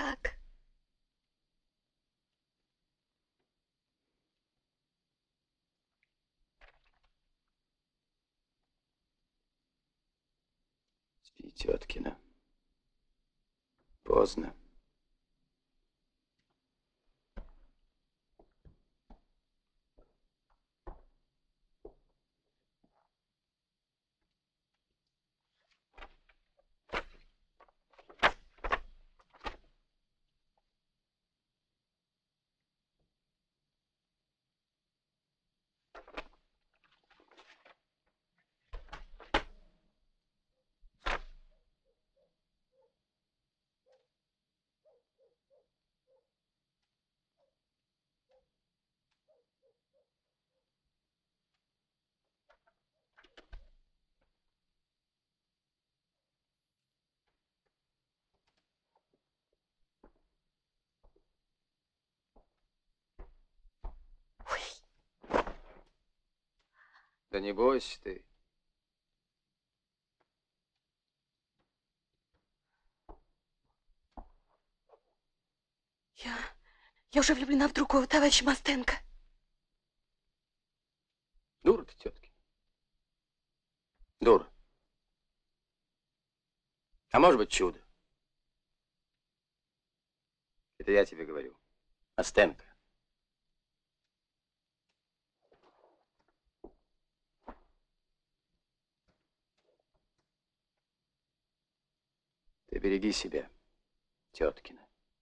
Speaker 1: как?
Speaker 2: Спи, теткина. Поздно. Да не бойся ты.
Speaker 1: Я... Я уже влюблена в другого товарища Мастенко.
Speaker 2: Дура ты, тетки. Дура. А может быть, чудо. Это я тебе говорю. Мастенко. Ты береги себя, теткина.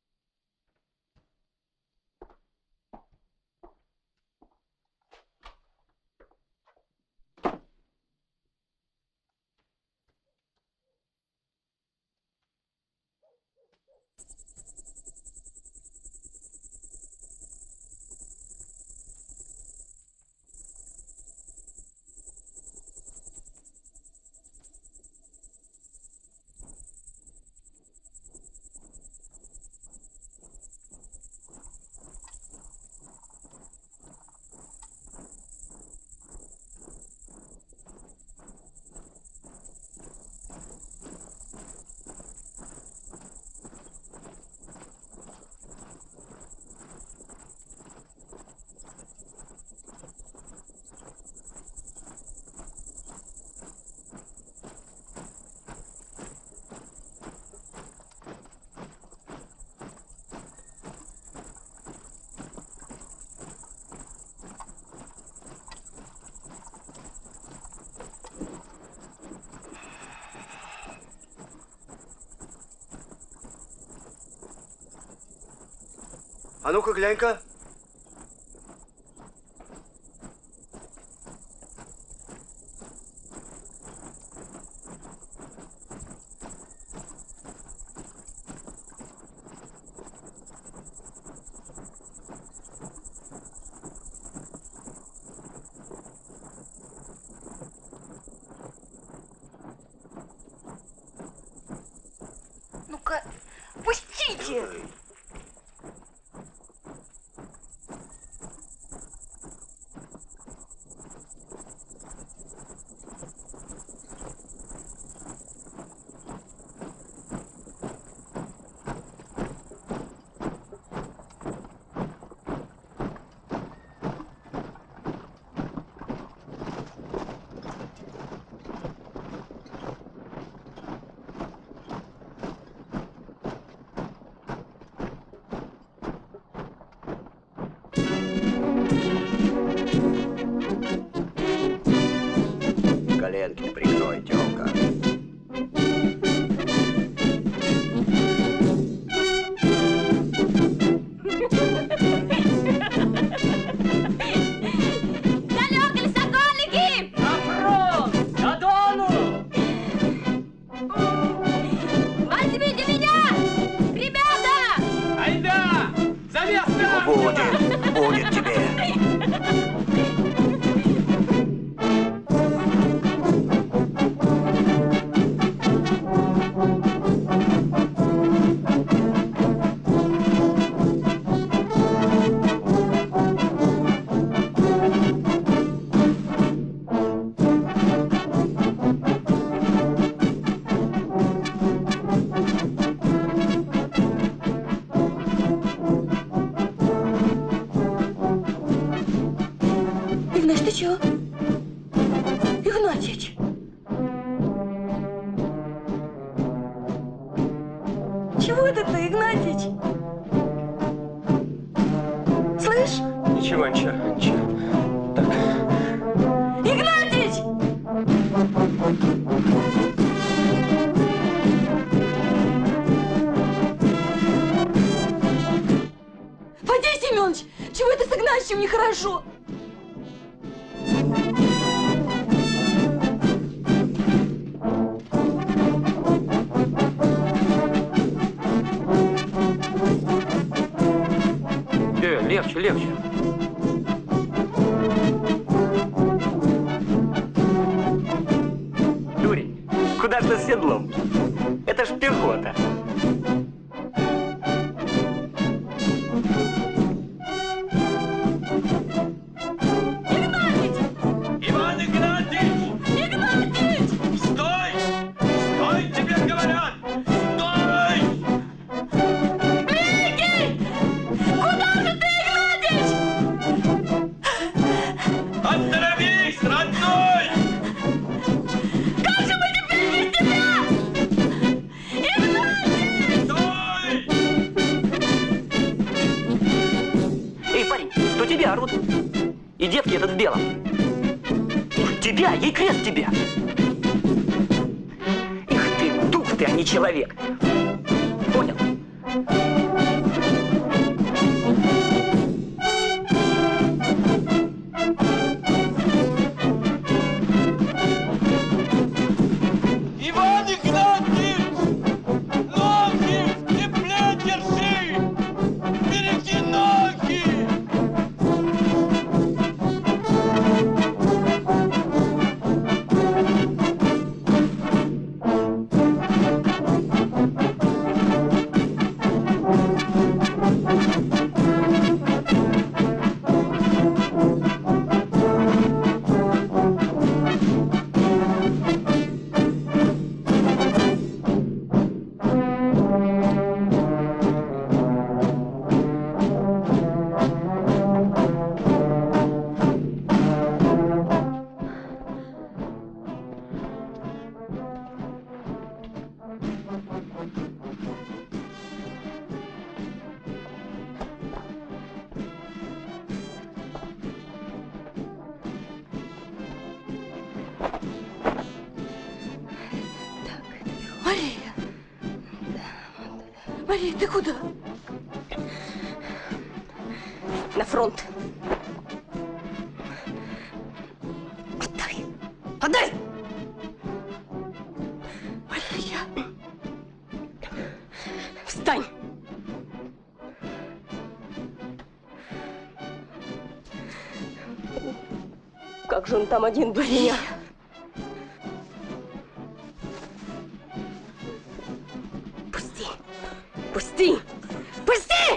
Speaker 6: А ну-ка, глянь-ка.
Speaker 1: Ну-ка, пустите! Игнатьич, ты чего? Игнатьич! Чего это ты, Игнатьич? Слышь?
Speaker 14: Ничего, ничего, ничего. Так.
Speaker 1: Игнатьич! Фадей Семенович, чего это с Игнатьичем нехорошо?
Speaker 14: Э, легче, легче.
Speaker 3: Дурень, куда ж ты с седлом? Это ж пехота.
Speaker 15: Иван Игнатьич!
Speaker 1: Игнатьич!
Speaker 15: Стой! Стой, тебе говорят! Стой!
Speaker 1: Микки! Куда же ты, Игнатьич?
Speaker 15: Остановись, родной!
Speaker 1: Как же мы теперь без тебя? Игнатьич!
Speaker 15: Стой!
Speaker 3: Эй, парень, кто тебя орут? И девки этот в белом. Уж тебя, ей крест тебя. Их ты, дух ты, а не человек. Понял?
Speaker 15: Иван Игнатьич! Ноги в тепле держи! Береги ноги!
Speaker 1: Мария! Мария, ты куда?
Speaker 4: На фронт.
Speaker 1: Отдай!
Speaker 4: Отдай!
Speaker 1: Мария!
Speaker 4: Встань! Как же он там один без меня? Пусти! Пусти! Пусти!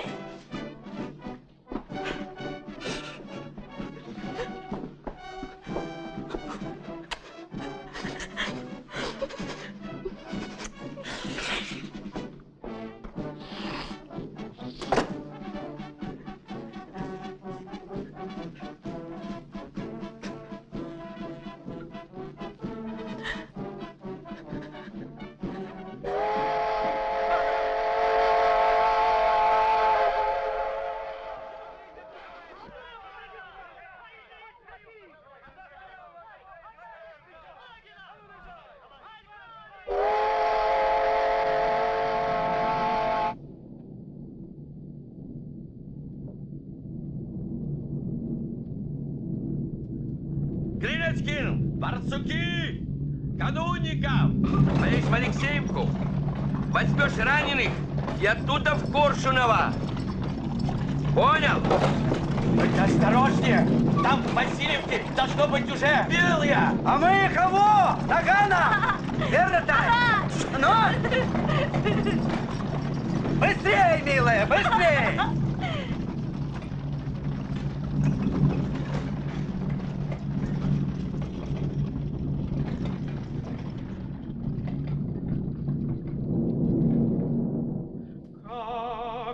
Speaker 15: Клиночкин, барсуки, канунников, поедешь в Алексеевку, возьмешь раненых и оттуда в Коршуново. Понял?
Speaker 10: Только осторожнее, там в Васильевке должно быть уже белые.
Speaker 16: А мы кого? Нагана? Верно так? Ну? Быстрей, милая, быстрей!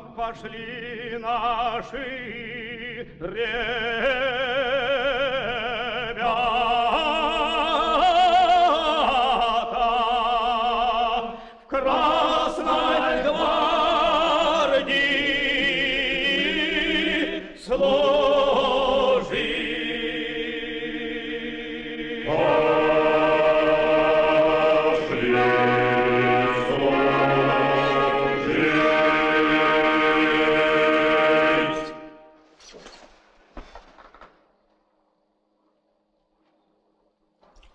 Speaker 17: Пошли наши реки.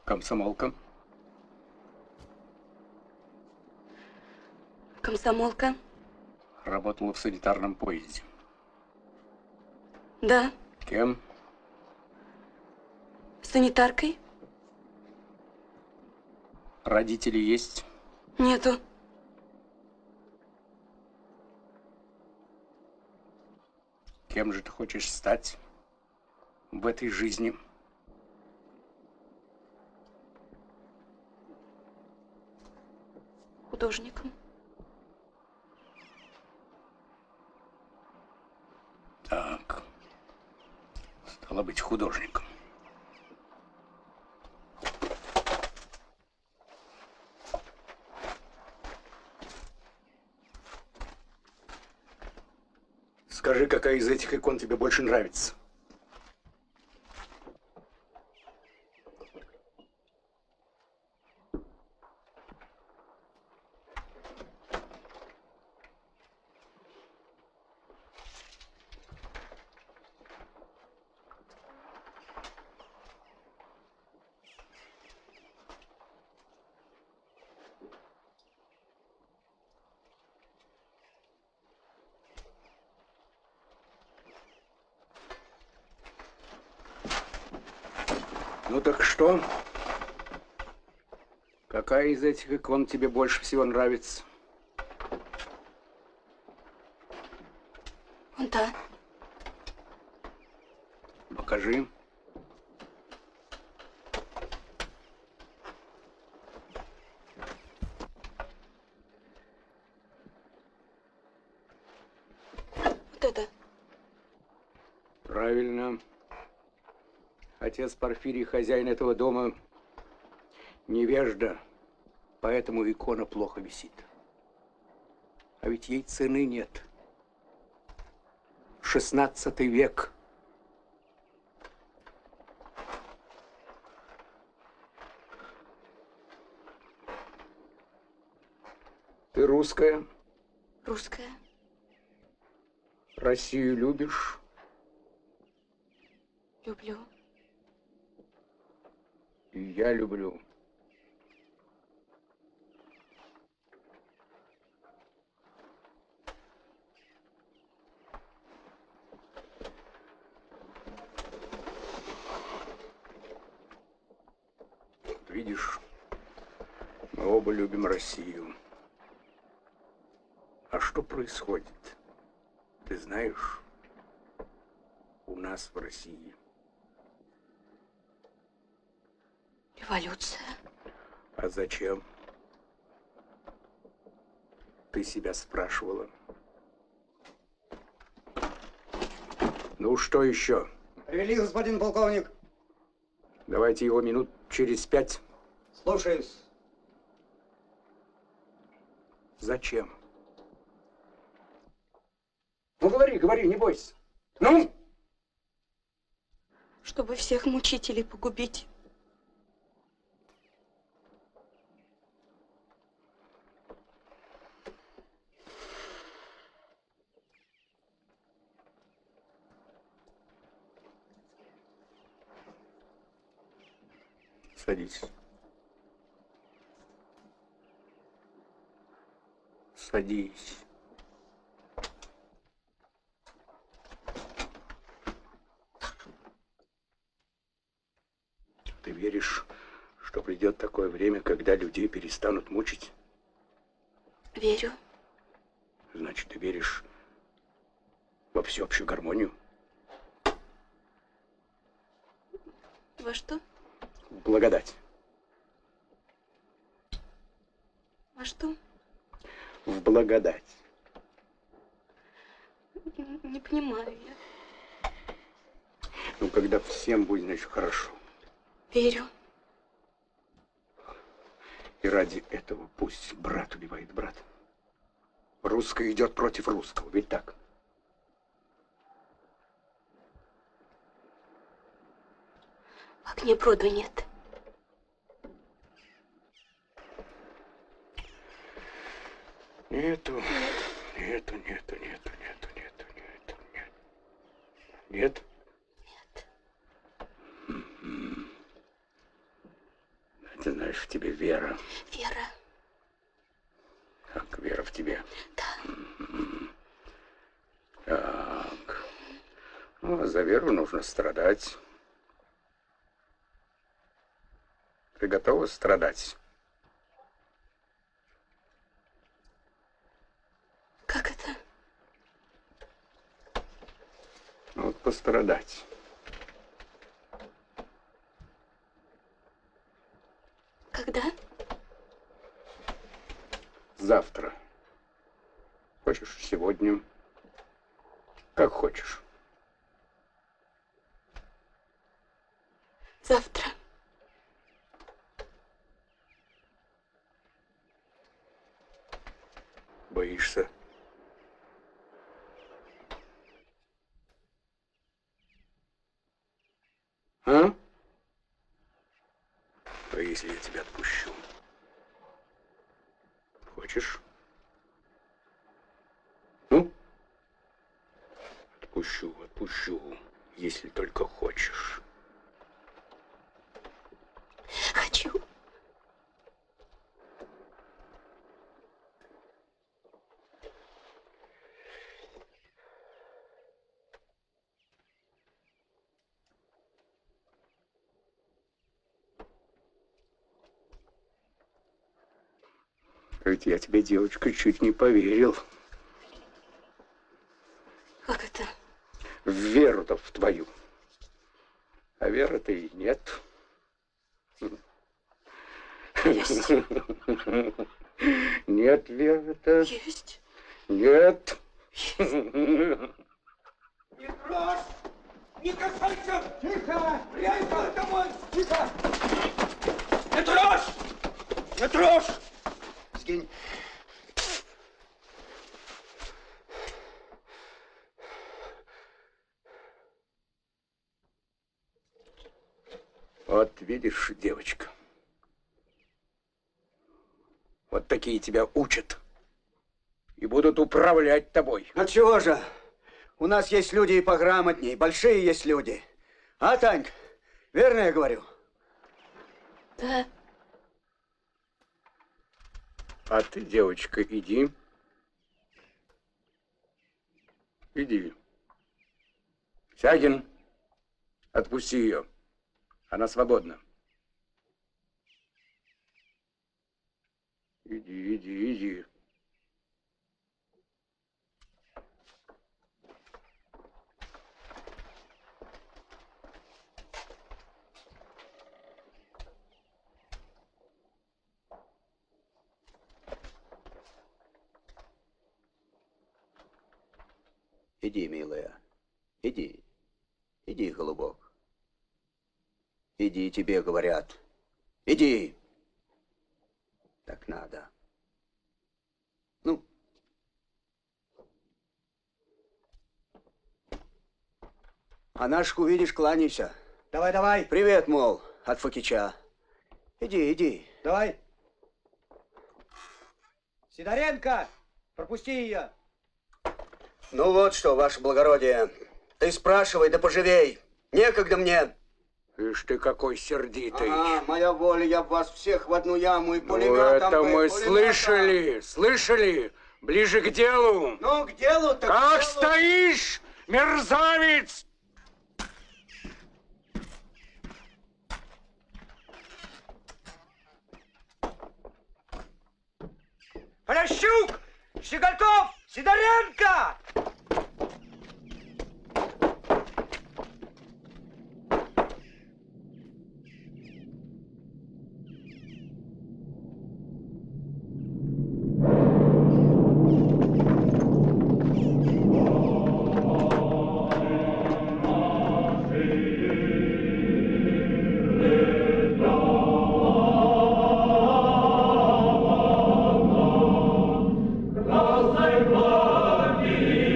Speaker 13: Комсомолка.
Speaker 1: Комсомолка.
Speaker 13: Работала в санитарном поезде.
Speaker 1: Да.
Speaker 13: Кем?
Speaker 1: Санитаркой.
Speaker 13: Родители есть?
Speaker 1: Нету.
Speaker 13: Кем же ты хочешь стать в этой жизни?
Speaker 1: Художником.
Speaker 13: Так. Стало быть, художником. Скажи, какая из этих икон тебе больше нравится? Ну так что? Какая из этих икон тебе больше всего нравится?
Speaker 1: Вон та.
Speaker 13: Покажи.
Speaker 1: Вот это.
Speaker 13: Правильно. Отец Порфирий, хозяин этого дома, невежда, поэтому икона плохо висит. А ведь ей цены нет. Шестнадцатый век. Ты русская?
Speaker 1: Русская.
Speaker 13: Россию любишь?
Speaker 1: Люблю.
Speaker 13: И я люблю. Вот видишь, мы оба любим Россию. А что происходит? Ты знаешь, у нас в России?
Speaker 1: Революция.
Speaker 13: А зачем? Ты себя спрашивала? Ну, что еще?
Speaker 6: Привели, господин полковник.
Speaker 13: Давайте его минут через пять.
Speaker 6: Слушаюсь.
Speaker 13: Зачем? Ну, говори, говори, не бойся. Ну?
Speaker 1: Чтобы всех мучителей погубить.
Speaker 13: Садись. Садись. Ты веришь, что придет такое время, когда людей перестанут мучить?
Speaker 1: Верю.
Speaker 13: Значит, ты веришь во всеобщую гармонию?
Speaker 1: Во что?
Speaker 13: В благодать.
Speaker 1: Во что?
Speaker 13: В благодать.
Speaker 1: Не, не понимаю я.
Speaker 13: Ну, когда всем будет, значит, хорошо.
Speaker 1: Верю.
Speaker 13: И ради этого пусть брат убивает брата. Русское идет против русского, ведь так?
Speaker 1: В окне броду нет.
Speaker 13: Нету, нету, нету, нету, нету, нету, нету, нет. Нет?
Speaker 1: Нет.
Speaker 13: М-м. Ты знаешь, в тебе вера.
Speaker 1: Вера.
Speaker 13: Так, вера в тебе.
Speaker 1: Да.
Speaker 13: Так. Ну, а за веру нужно страдать. Ты готова страдать?
Speaker 1: Как это?
Speaker 13: Ну, вот пострадать.
Speaker 1: Когда?
Speaker 13: Завтра. Хочешь сегодня? Как хочешь.
Speaker 1: Завтра.
Speaker 13: Боишься? А? А если я тебя отпущу? Хочешь? Ну? Отпущу, отпущу, если только хочешь.
Speaker 1: Хочу.
Speaker 13: Ведь я тебе, девочка, чуть не поверил.
Speaker 1: Как это?
Speaker 13: В веру-то в твою. А веры-то и нет.
Speaker 1: Есть.
Speaker 13: Нет веры-то.
Speaker 1: Есть.
Speaker 13: Нет.
Speaker 1: Есть.
Speaker 16: Не трожь! Не касайся! Тихо! Приехал домой! Тихо! Не трожь! Не трожь! Сгинь!
Speaker 13: Вот видишь, девочка, вот такие тебя учат и будут управлять тобой.
Speaker 6: А чего же? У нас есть люди и пограмотнее, большие есть люди. А, Танька, верно я говорю?
Speaker 1: Да.
Speaker 13: А ты, девочка, иди. Иди. Сягин, отпусти ее. Она свободна. Иди, иди, иди.
Speaker 6: Иди, милая, иди, иди, голубок. Иди, тебе говорят. Иди. Так надо. Ну. А нашку видишь, кланяйся.
Speaker 16: Давай, давай.
Speaker 6: Привет, мол, от Фокича. Иди, иди.
Speaker 16: Давай. Сидоренко, пропусти ее.
Speaker 6: Ну вот что, ваше благородие. Ты спрашивай, да поживей. Некогда мне.
Speaker 13: Ишь ты какой сердитый.
Speaker 6: Ага, моя воля, я вас всех в одну яму и
Speaker 13: Ну,
Speaker 6: пулеметом.
Speaker 13: это
Speaker 6: бы,
Speaker 13: мы
Speaker 6: пулеметом.
Speaker 13: слышали, слышали. Ближе к делу.
Speaker 6: Ну, к делу, так
Speaker 13: Как
Speaker 6: к делу.
Speaker 13: стоишь, мерзавец?
Speaker 16: Полищук! Щегольков! Сидоренко!
Speaker 17: Разной благи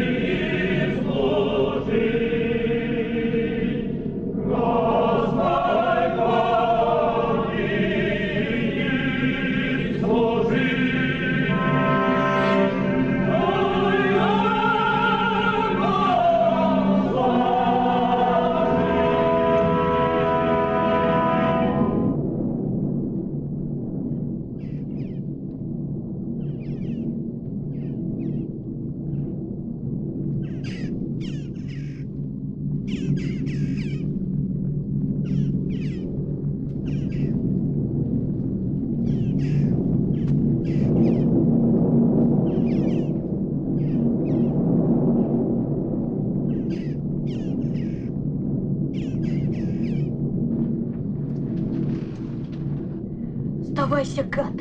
Speaker 1: Сдавайся, гад.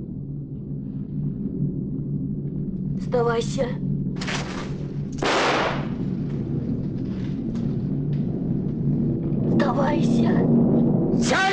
Speaker 1: Сдавайся. Сдавайся.
Speaker 10: Сядь!